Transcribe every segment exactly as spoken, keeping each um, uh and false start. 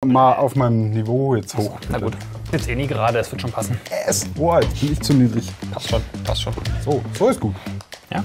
mal auf meinem Niveau jetzt hoch. Na gut, jetzt eh nie gerade, es wird schon passen. Es, boah, jetzt bin ich zu niedrig. Passt schon, passt schon. So, so ist gut. Ja?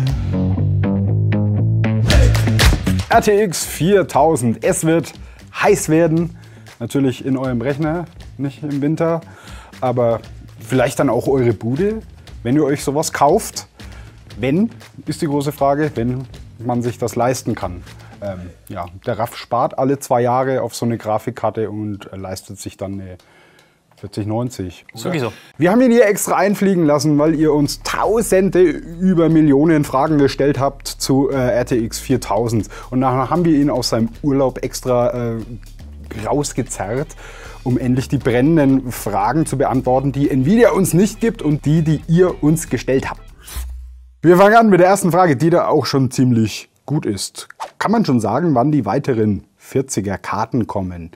R T X viertausend, es wird heiß werden. Natürlich in eurem Rechner, nicht im Winter. Aber vielleicht dann auch eure Bude, wenn ihr euch sowas kauft. Wenn, ist die große Frage, wenn man sich das leisten kann. Ähm, ja, der Raff spart alle zwei Jahre auf so eine Grafikkarte und äh, leistet sich dann eine vierzig neunzig. Sowieso. Wir haben ihn hier extra einfliegen lassen, weil ihr uns Tausende über Millionen Fragen gestellt habt zu äh, R T X viertausend. Und nachher haben wir ihn aus seinem Urlaub extra äh, rausgezerrt, um endlich die brennenden Fragen zu beantworten, die Nvidia uns nicht gibt und die, die ihr uns gestellt habt. Wir fangen an mit der ersten Frage, die da auch schon ziemlich gut ist. Kann man schon sagen, wann die weiteren vierziger Karten kommen?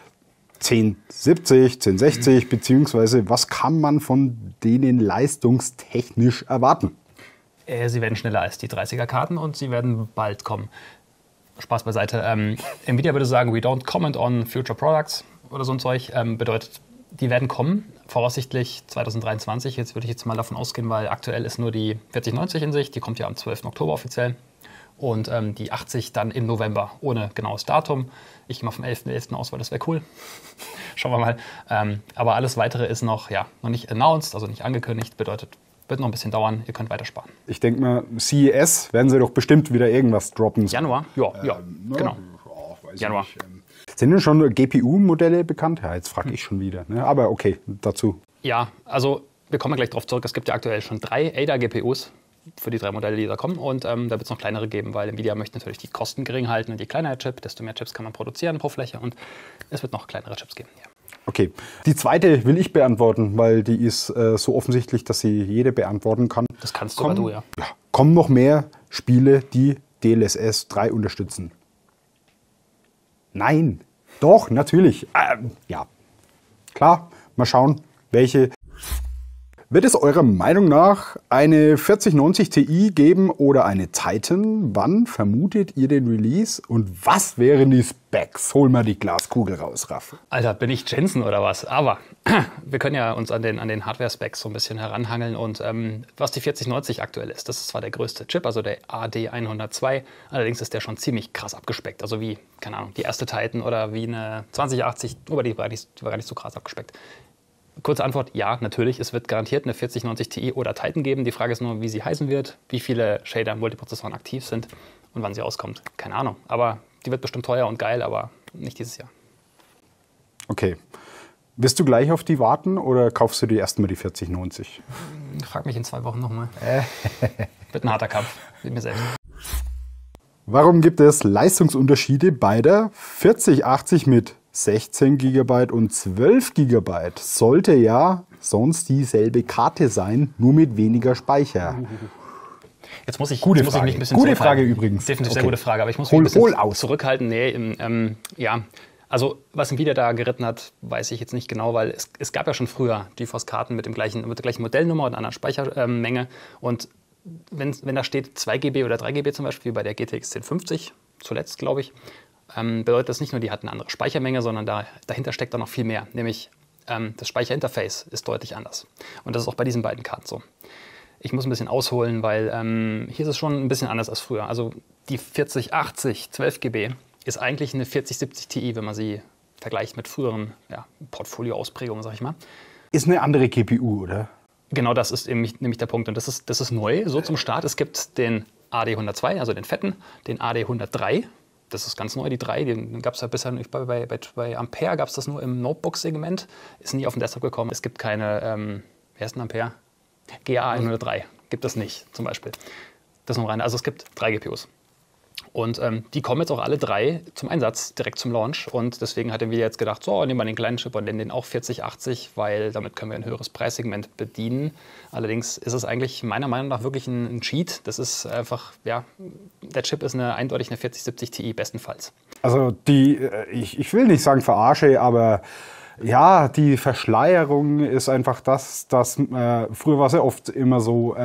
zehn siebzig, zehn sechzig, beziehungsweise was kann man von denen leistungstechnisch erwarten? Äh, sie werden schneller als die dreißiger Karten und sie werden bald kommen. Spaß beiseite. Ähm, Nvidia würde sagen, we don't comment on future products oder so ein Zeug. Ähm, bedeutet, die werden kommen, voraussichtlich zwanzig dreiundzwanzig. Jetzt würde ich jetzt mal davon ausgehen, weil aktuell ist nur die vierzig neunzig in Sicht. Die kommt ja am zwölften Oktober offiziell. Und ähm, die achtzig dann im November, ohne genaues Datum. Ich gehe mal vom elften elften aus, weil das wäre cool. Schauen wir mal. Ähm, aber alles Weitere ist noch, ja, noch nicht announced, also nicht angekündigt. Bedeutet, wird noch ein bisschen dauern. Ihr könnt weiter sparen. Ich denke mal, C E S werden sie doch bestimmt wieder irgendwas droppen. Januar? Ja, ja, ähm, genau. Oh, weiß Januar. Nicht. Sind denn schon G P U-Modelle bekannt? Ja, jetzt frage ich schon wieder. Ne? Aber okay, dazu. Ja, also wir kommen gleich drauf zurück. Es gibt ja aktuell schon drei A D A-G P Us für die drei Modelle, die da kommen. Und ähm, da wird es noch kleinere geben, weil Nvidia möchte natürlich die Kosten gering halten. Und je kleiner der Chip, desto mehr Chips kann man produzieren pro Fläche. Und es wird noch kleinere Chips geben. Ja. Okay, die zweite will ich beantworten, weil die ist äh, so offensichtlich, dass sie jede beantworten kann. Das kannst sogar du, ja. ja. Kommen noch mehr Spiele, die D L S S drei unterstützen? Nein, doch, natürlich. Ähm, ja, klar, mal schauen, welche. Wird es eurer Meinung nach eine vierzig neunzig Ti geben oder eine Titan? Wann vermutet ihr den Release und was wären die Specs? Hol mal die Glaskugel raus, Raff. Alter, bin ich Jensen oder was? Aber wir können ja uns an den, an den Hardware-Specs so ein bisschen heranhangeln. Und ähm, was die vierzig neunzig aktuell ist, das ist zwar der größte Chip, also der A D hundertzwei. Allerdings ist der schon ziemlich krass abgespeckt. Also wie, keine Ahnung, die erste Titan oder wie eine zwanzig achtzig, aber die war, nicht, die war gar nicht so krass abgespeckt. Kurze Antwort, ja, natürlich. Es wird garantiert eine vierzig neunzig Ti oder Titan geben. Die Frage ist nur, wie sie heißen wird, wie viele Shader im Multiprozessoren aktiv sind und wann sie rauskommt. Keine Ahnung. Aber die wird bestimmt teuer und geil, aber nicht dieses Jahr. Okay. Wirst du gleich auf die warten oder kaufst du dir erstmal die vierzig neunzig? Frag mich in zwei Wochen nochmal. Wird ein harter Kampf mit mir selbst. Warum gibt es Leistungsunterschiede bei der vierzig achtzig mit sechzehn Gigabyte und zwölf Gigabyte? Sollte ja sonst dieselbe Karte sein, nur mit weniger Speicher. Jetzt muss ich, gute jetzt muss ich mich ein bisschen Gute Frage übrigens. Definitiv okay. Sehr gute Frage, aber ich muss hol, mich ein bisschen hol aus. zurückhalten. Nee, ähm, ja, also was Nvidia da geritten hat, weiß ich jetzt nicht genau, weil es, es gab ja schon früher GeForce-Karten mit, dem gleichen, mit der gleichen Modellnummer und einer Speichermenge. Und wenn, wenn da steht zwei Gigabyte oder drei Gigabyte zum Beispiel, wie bei der G T X zehn fünfzig, zuletzt glaube ich, ähm, bedeutet das nicht nur, die hatten eine andere Speichermenge, sondern da, dahinter steckt da noch viel mehr. Nämlich ähm, das Speicherinterface ist deutlich anders. Und das ist auch bei diesen beiden Karten so. Ich muss ein bisschen ausholen, weil ähm, hier ist es schon ein bisschen anders als früher. Also die vierzig achtzig zwölf Gigabyte ist eigentlich eine vierzig siebzig Ti, wenn man sie vergleicht mit früheren ja, Portfolio-Ausprägungen, sag ich mal. Ist eine andere G P U, oder? Genau, das ist eben nämlich der Punkt. Und das ist, das ist neu, so zum Start. Es gibt den A D hundertzwei, also den fetten, den A D hundertdrei. Das ist ganz neu, die drei. Den gab es ja bisher bei, bei, bei, bei Ampere, gab es das nur im Notebook-Segment. Ist nie auf den Desktop gekommen. Es gibt keine, ähm, wer ist denn Ampere? G A hundertdrei gibt es nicht, zum Beispiel. Das nur rein. Also es gibt drei G P Us. Und ähm, die kommen jetzt auch alle drei zum Einsatz, direkt zum Launch. Und deswegen hatten wir jetzt gedacht, so, nehmen wir den kleinen Chip und nennen den auch vierzig achtzig, weil damit können wir ein höheres Preissegment bedienen. Allerdings ist es eigentlich meiner Meinung nach wirklich ein, ein Cheat. Das ist einfach, ja, der Chip ist eine, eindeutig eine vierzig siebzig Ti bestenfalls. Also die, ich, ich will nicht sagen Verarsche, aber ja, die Verschleierung ist einfach das, dass äh, früher war es ja oft immer so, ähm,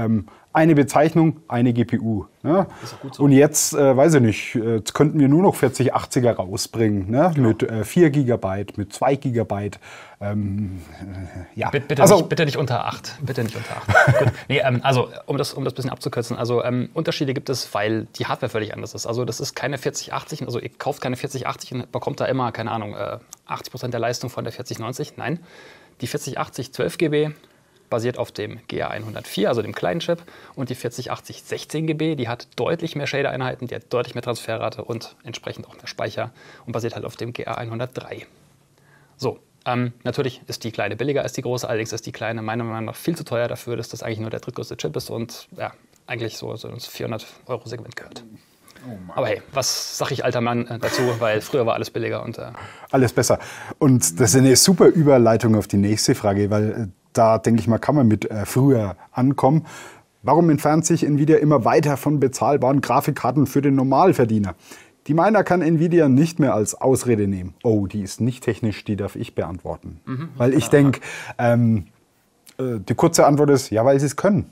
Eine Bezeichnung, eine G P U. Ne? Ist auch gut so. Und jetzt, äh, weiß ich nicht, jetzt könnten wir nur noch vierzig achtziger rausbringen, ne? Genau. Mit äh, vier Gigabyte, mit zwei Gigabyte. Ähm, äh, ja. Bitte, bitte, also, nicht, bitte nicht unter acht. Bitte nicht unter acht. Gut. Nee, ähm, also, um das, um das ein bisschen abzukürzen, also ähm, Unterschiede gibt es, weil die Hardware völlig anders ist. Also das ist keine vierzig achtzig, also ihr kauft keine vierzig achtzig und bekommt da immer, keine Ahnung, äh, achtzig Prozent der Leistung von der vierzig neunzig. Nein, die vierzig achtzig zwölf Gigabyte basiert auf dem G A hundertvier, also dem kleinen Chip, und die vierzig achtzig sechzehn Gigabyte, die hat deutlich mehr Shader-Einheiten, die hat deutlich mehr Transferrate und entsprechend auch mehr Speicher und basiert halt auf dem G A hundertdrei. So, ähm, natürlich ist die kleine billiger als die große, allerdings ist die kleine meiner Meinung nach viel zu teuer dafür, dass das eigentlich nur der drittgrößte Chip ist und ja, eigentlich so, so ins vierhundert Euro Segment gehört. Oh aber hey, was sag ich alter Mann äh, dazu, weil früher war alles billiger und äh alles besser. Und das ist eine super Überleitung auf die nächste Frage, weil äh, da, denke ich mal, kann man mit äh, früher ankommen. Warum entfernt sich Nvidia immer weiter von bezahlbaren Grafikkarten für den Normalverdiener? Die Miner kann Nvidia nicht mehr als Ausrede nehmen. Oh, die ist nicht technisch, die darf ich beantworten. Mhm, weil ich denke, ähm, äh, die kurze Antwort ist, ja, weil sie es können.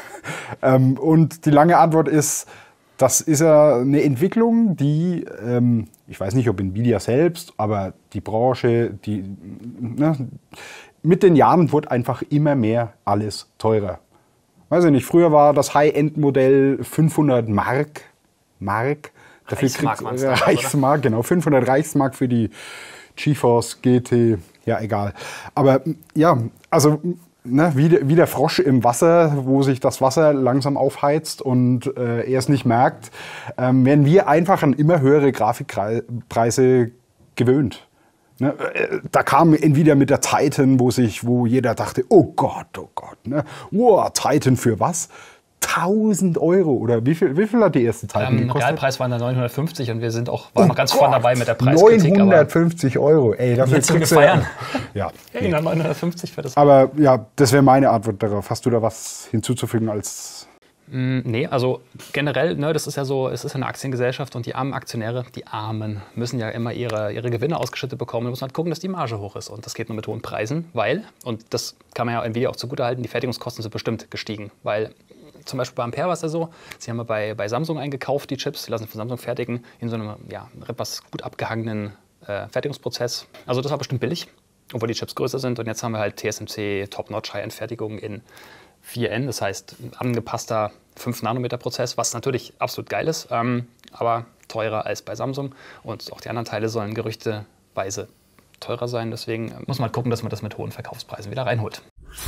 ähm, und die lange Antwort ist, das ist ja eine Entwicklung, die, ähm, ich weiß nicht, ob Nvidia selbst, aber die Branche, die, ne, mit den Jahren wurde einfach immer mehr alles teurer. Weiß ich nicht, früher war das High-End-Modell fünfhundert Mark. Mark. Dafür Reichsmark kriegst, äh, Reichsmark, genau, fünfhundert Reichsmark für die GeForce G T, ja egal. Aber ja, also ne, wie, de, wie der Frosch im Wasser, wo sich das Wasser langsam aufheizt und äh, er es nicht merkt, ähm, werden wir einfach an immer höhere Grafikpreise gewöhnt. Ne, da kam Nvidia mit der Titan, wo sich, wo jeder dachte, oh Gott, oh Gott, ne, wow, Titan für was? tausend Euro oder wie viel, wie viel hat die erste Titan ähm, gekostet? Realpreis waren da neunhundertfünfzig und wir sind auch, waren oh noch ganz Gott, vorne dabei mit der Preiskritik. neunhundertfünfzig Euro, ey, dafür Willst du kriegst feiern? Ja. Hey, neunhundertfünfzig für das. Aber ja, das wäre meine Antwort darauf. Hast du da was hinzuzufügen als... Mm, nee, also generell, ne, das ist ja so, es ist eine Aktiengesellschaft und die armen Aktionäre, die Armen, müssen ja immer ihre, ihre Gewinne ausgeschüttet bekommen. Da muss man halt gucken, dass die Marge hoch ist. Und das geht nur mit hohen Preisen, weil, und das kann man ja Nvidia auch zugutehalten, die Fertigungskosten sind bestimmt gestiegen. Weil zum Beispiel bei Ampere war es ja so, sie haben ja bei, bei Samsung eingekauft, die Chips, die lassen von Samsung fertigen, in so einem ja, etwas gut abgehangenen äh, Fertigungsprozess. Also das war bestimmt billig, obwohl die Chips größer sind. Und jetzt haben wir halt T S M C Top-Notch High-End-Fertigung in vier N, das heißt angepasster fünf Nanometer Prozess, was natürlich absolut geil ist, ähm, aber teurer als bei Samsung. Und auch die anderen Teile sollen gerüchteweise teurer sein. Deswegen muss man halt gucken, dass man das mit hohen Verkaufspreisen wieder reinholt.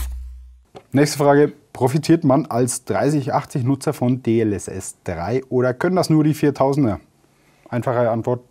Nächste Frage. Profitiert man als dreißig achtzig Nutzer von D L S S drei oder können das nur die viertausender? Einfache Antwort.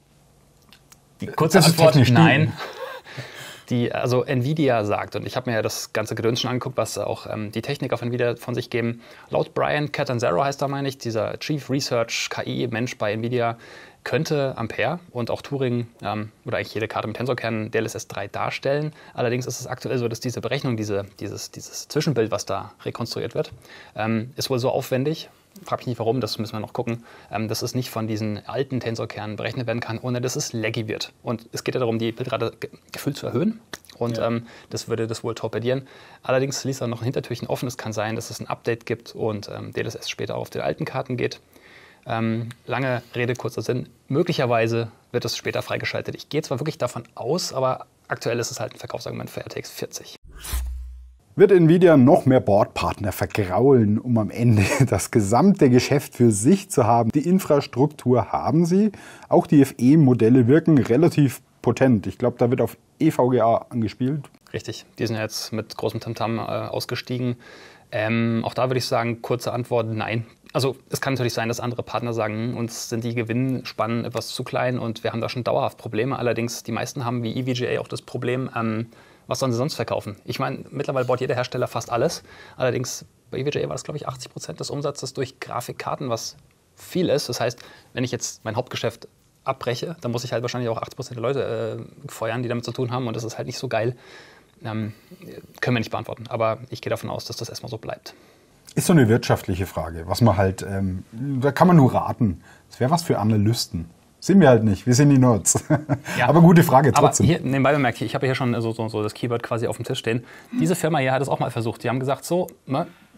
Die kurze das Antwort, ist nein. Die, also Nvidia sagt, und ich habe mir ja das ganze Gedöns schon angeguckt, was auch ähm, die Technik auf Nvidia von sich geben. Laut Brian Catanzaro heißt da, meine ich, dieser Chief Research K I-Mensch bei Nvidia, könnte Ampere und auch Turing ähm, oder eigentlich jede Karte mit Tensorkernen D L S S drei darstellen. Allerdings ist es aktuell so, dass diese Berechnung, diese, dieses, dieses Zwischenbild, was da rekonstruiert wird, ähm, ist wohl so aufwendig. Frag mich nicht warum, das müssen wir noch gucken, ähm, dass es nicht von diesen alten Tensorkernen berechnet werden kann, ohne dass es laggy wird. Und es geht ja darum, die Bildrate ge gefühlt zu erhöhen. Und ja. ähm, das würde das wohl torpedieren. Allerdings ließ er noch ein Hintertürchen offen. Es kann sein, dass es ein Update gibt und ähm, D L S S später auf den alten Karten geht. Ähm, lange Rede, kurzer Sinn. Möglicherweise wird es später freigeschaltet. Ich gehe zwar wirklich davon aus, aber aktuell ist es halt ein Verkaufsargument für R T X vierzig. Wird Nvidia noch mehr Bordpartner vergraulen, um am Ende das gesamte Geschäft für sich zu haben? Die Infrastruktur haben sie. Auch die F E-Modelle wirken relativ potent. Ich glaube, da wird auf E V G A angespielt. Richtig, die sind ja jetzt mit großem Tamtam äh, ausgestiegen. Ähm, auch da würde ich sagen, kurze Antwort, nein. Also es kann natürlich sein, dass andere Partner sagen, uns sind die Gewinnspannen etwas zu klein und wir haben da schon dauerhaft Probleme. Allerdings, die meisten haben wie E V G A auch das Problem, ähm, was sollen sie sonst verkaufen? Ich meine, mittlerweile baut jeder Hersteller fast alles. Allerdings, bei E V G A war das, glaube ich, achtzig Prozent des Umsatzes durch Grafikkarten, was viel ist. Das heißt, wenn ich jetzt mein Hauptgeschäft abbreche, dann muss ich halt wahrscheinlich auch achtzig Prozent der Leute äh, feuern, die damit zu tun haben. Und das ist halt nicht so geil. Ähm, können wir nicht beantworten. Aber ich gehe davon aus, dass das erstmal so bleibt. Ist so eine wirtschaftliche Frage, was man halt, ähm, da kann man nur raten. Das wäre was für Analysten. Sind wir halt nicht, wir sind die Nerds. Ja, aber gute Frage trotzdem. Aber hier, nebenbei bemerkt, ich habe hier schon so, so, so das Keyword quasi auf dem Tisch stehen. Diese Firma hier hat es auch mal versucht. Die haben gesagt, so, ne,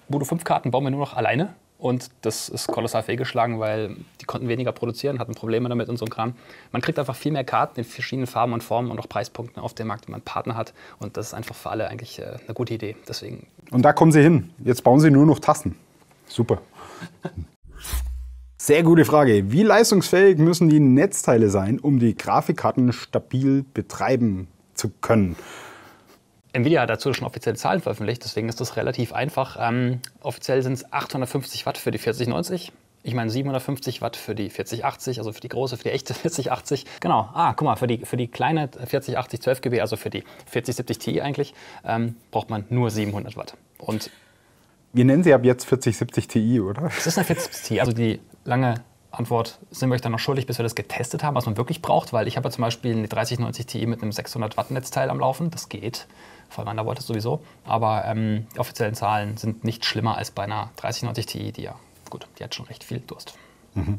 Voodoo fünf Karten bauen wir nur noch alleine. Und das ist kolossal fehlgeschlagen, weil die konnten weniger produzieren, hatten Probleme damit und so ein Kram. Man kriegt einfach viel mehr Karten in verschiedenen Farben und Formen und auch Preispunkten auf dem Markt, wenn man einen Partner hat. Und das ist einfach für alle eigentlich äh, eine gute Idee. Deswegen. Und da kommen Sie hin. Jetzt bauen Sie nur noch Tasten. Super. Sehr gute Frage. Wie leistungsfähig müssen die Netzteile sein, um die Grafikkarten stabil betreiben zu können? Nvidia hat dazu schon offizielle Zahlen veröffentlicht, deswegen ist das relativ einfach. Ähm, offiziell sind es achthundertfünfzig Watt für die vierzig neunzig. Ich meine siebenhundertfünfzig Watt für die vierzig achtzig, also für die große, für die echte vierzig achtzig. Genau, ah, guck mal, für die, für die kleine vierzig achtzig zwölf Gigabyte, also für die vierzig siebzig Ti eigentlich, ähm, braucht man nur siebenhundert Watt. Und wir nennen sie ab jetzt vierzig siebzig Ti, oder? Das ist eine vierzig siebzig Ti, also die lange Antwort sind wir euch dann noch schuldig, bis wir das getestet haben, was man wirklich braucht, weil ich habe ja zum Beispiel eine dreißig neunzig Ti mit einem sechshundert Watt Netzteil am Laufen, das geht, vor allem Undervolt sowieso, aber ähm, die offiziellen Zahlen sind nicht schlimmer als bei einer dreißig neunzig Ti, die ja, gut, die hat schon recht viel Durst. Mhm.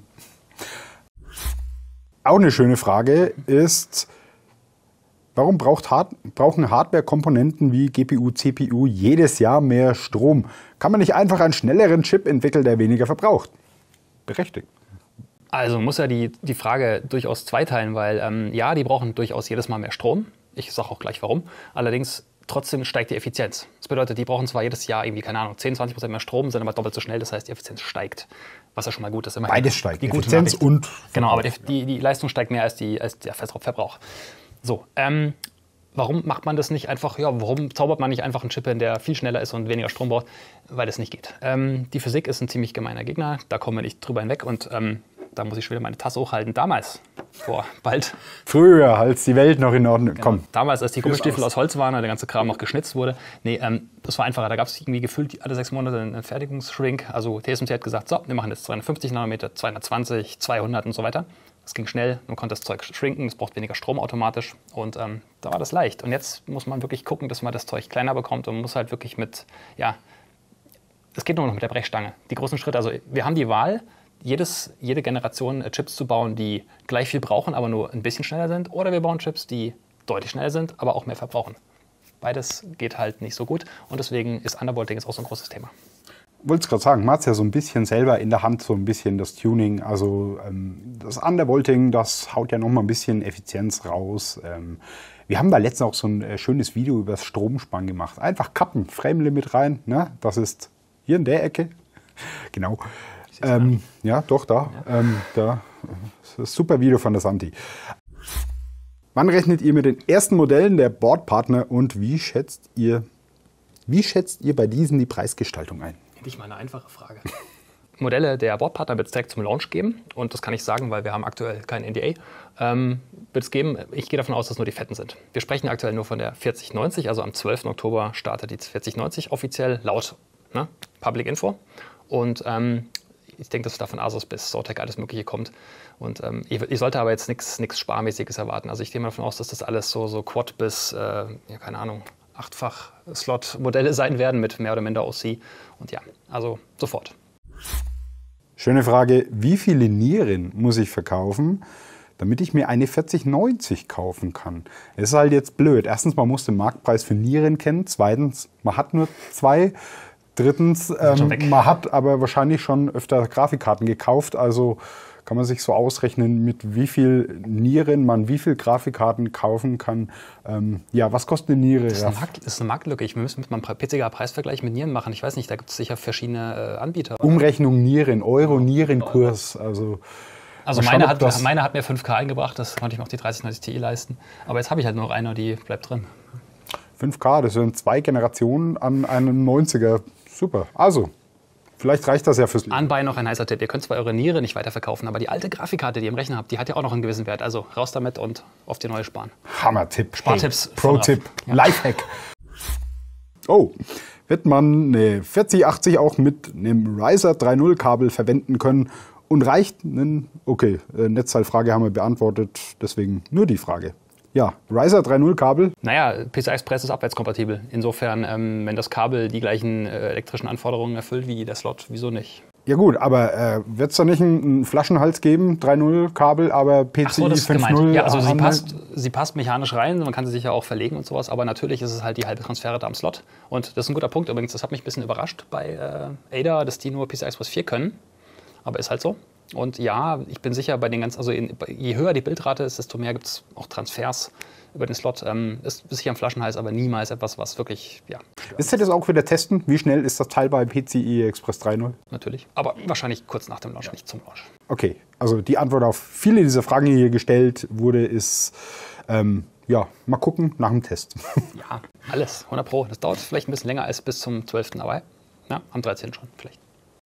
Auch eine schöne Frage ist, warum braucht Hard- brauchen Hardware-Komponenten wie G P U, C P U jedes Jahr mehr Strom? Kann man nicht einfach einen schnelleren Chip entwickeln, der weniger verbraucht? Berechtigt. Also muss ja die, die Frage durchaus zweiteilen, weil ähm, ja, die brauchen durchaus jedes Mal mehr Strom. Ich sage auch gleich warum. Allerdings trotzdem steigt die Effizienz. Das bedeutet, die brauchen zwar jedes Jahr irgendwie, keine Ahnung, zehn, zwanzig Prozent mehr Strom, sind aber doppelt so schnell. Das heißt, die Effizienz steigt. Was ja schon mal gut ist. Immerhin. Beides steigt. Die gute Effizienz Nachricht. und Genau, aber die, die, die Leistung steigt mehr als, die, als der Verbrauch. So, ähm, warum macht man das nicht einfach, ja, warum zaubert man nicht einfach einen Chip hin, der viel schneller ist und weniger Strom braucht? Weil das nicht geht. Ähm, die Physik ist ein ziemlich gemeiner Gegner, da kommen wir nicht drüber hinweg und ähm, da muss ich schon wieder meine Tasse hochhalten. Damals, vor bald. Früher, als die Welt noch in Ordnung Genau. Komm. Damals, als die Gummistiefel aus Holz waren und der ganze Kram noch geschnitzt wurde. Nee, ähm, das war einfacher. Da gab es irgendwie gefühlt alle sechs Monate einen Fertigungsshrink. Also T S M C hat gesagt, so, wir machen jetzt zweihundertfünfzig Nanometer, zweihundertzwanzig, zweihundert und so weiter. Das ging schnell, man konnte das Zeug shrinken, es braucht weniger Strom automatisch und ähm, da war das leicht. Und jetzt muss man wirklich gucken, dass man das Zeug kleiner bekommt und muss halt wirklich mit, ja, es geht nur noch mit der Brechstange. Die großen Schritte, also wir haben die Wahl, jedes, jede Generation Chips zu bauen, die gleich viel brauchen, aber nur ein bisschen schneller sind, oder wir bauen Chips, die deutlich schneller sind, aber auch mehr verbrauchen. Beides geht halt nicht so gut und deswegen ist Undervolting jetzt auch so ein großes Thema. Wollte es gerade sagen, man hat es ja so ein bisschen selber in der Hand, so ein bisschen das Tuning. Also ähm, das Undervolting, das haut ja noch mal ein bisschen Effizienz raus. Ähm, wir haben da letztens auch so ein äh, schönes Video über das Stromsparen gemacht. Einfach kappen, Frame-Limit rein. Ne? Das ist hier in der Ecke. Genau. Ähm, ja, doch, da. Ja. Ähm, da. Das ist ein super Video von der Santi. Wann rechnet ihr mit den ersten Modellen der Boardpartner und wie schätzt ihr, wie schätzt ihr bei diesen die Preisgestaltung ein? Endlich mal eine einfache Frage. Modelle der Boardpartner wird es direkt zum Launch geben. Und das kann ich sagen, weil wir haben aktuell kein N D A. Ähm, wird es geben. Ich gehe davon aus, dass nur die Fetten sind. Wir sprechen aktuell nur von der vierzig neunzig. Also am zwölften Oktober startet die vierzig neunzig offiziell laut ne, Public Info. Und ähm, ich denke, dass da von Asus bis Zotac alles Mögliche kommt. Und ähm, ihr, ihr sollte aber jetzt nichts Sparmäßiges erwarten. Also ich gehe mal davon aus, dass das alles so, so Quad bis, äh, ja keine Ahnung, achtfach Slot-Modelle sein werden mit mehr oder minder O C. Und ja, also sofort. Schöne Frage, wie viele Nieren muss ich verkaufen, damit ich mir eine vierzig neunzig kaufen kann? Es ist halt jetzt blöd. Erstens, man muss den Marktpreis für Nieren kennen. Zweitens, man hat nur zwei. Drittens, ähm, man hat aber wahrscheinlich schon öfter Grafikkarten gekauft. Also kann man sich so ausrechnen, mit wie viel Nieren man wie viel Grafikkarten kaufen kann. Ähm, ja, was kostet eine Niere? Das ist eine, Markt, das ist eine Marktlücke. Ich müsste mal einen P C G-Preisvergleich mit Nieren machen. Ich weiß nicht, da gibt es sicher verschiedene äh, Anbieter. Umrechnung Nieren, Euro-Nierenkurs. Also, also meine, schauen, hat, meine hat mir fünf K eingebracht, das konnte ich mir auch die dreißig neunzig Ti leisten. Aber jetzt habe ich halt nur noch eine, die bleibt drin. fünf K, das sind zwei Generationen an einem neunziger. Super. Also, vielleicht reicht das ja fürs Leben. Anbei noch ein heißer Tipp. Ihr könnt zwar eure Niere nicht weiterverkaufen, aber die alte Grafikkarte, die ihr im Rechner habt, die hat ja auch noch einen gewissen Wert. Also raus damit und auf die neue sparen. Hammer-Tipp. Spartipps. Hey, Pro-Tipp. Ja. Lifehack. Oh, wird man eine vierzig achtzig auch mit einem Riser drei Punkt null Kabel verwenden können und reicht ein, okay, Netzteilfrage haben wir beantwortet, deswegen nur die Frage. Ja, Riser drei Punkt null Kabel. Naja, P C I Express ist abwärtskompatibel. Insofern, ähm, wenn das Kabel die gleichen äh, elektrischen Anforderungen erfüllt wie der Slot, wieso nicht? Ja gut, aber äh, wird es da nicht einen, einen Flaschenhals geben, drei Punkt null Kabel, aber P C I fünf Punkt null? Ja, also sie passt, sie passt mechanisch rein, man kann sie sicher auch verlegen und sowas, aber natürlich ist es halt die halbe Transferrate am Slot. Und das ist ein guter Punkt übrigens, das hat mich ein bisschen überrascht bei äh, Ada, dass die nur P C I Express vier können, aber ist halt so. Und ja, ich bin sicher, bei den ganzen, also in, je höher die Bildrate ist, desto mehr gibt es auch Transfers über den Slot. Ähm, ist sicher ein Flaschenhals, aber niemals etwas, was wirklich, ja. Wisst ihr das auch wieder testen? Wie schnell ist das Teil bei P C I Express drei Punkt null? Natürlich, aber wahrscheinlich kurz nach dem Launch, ja. Nicht zum Launch. Okay, also die Antwort auf viele dieser Fragen, die hier gestellt wurde, ist, ähm, ja, mal gucken nach dem Test. Ja, alles, hundert Pro. Das dauert vielleicht ein bisschen länger als bis zum zwölften aber ja, am dreizehnten schon vielleicht.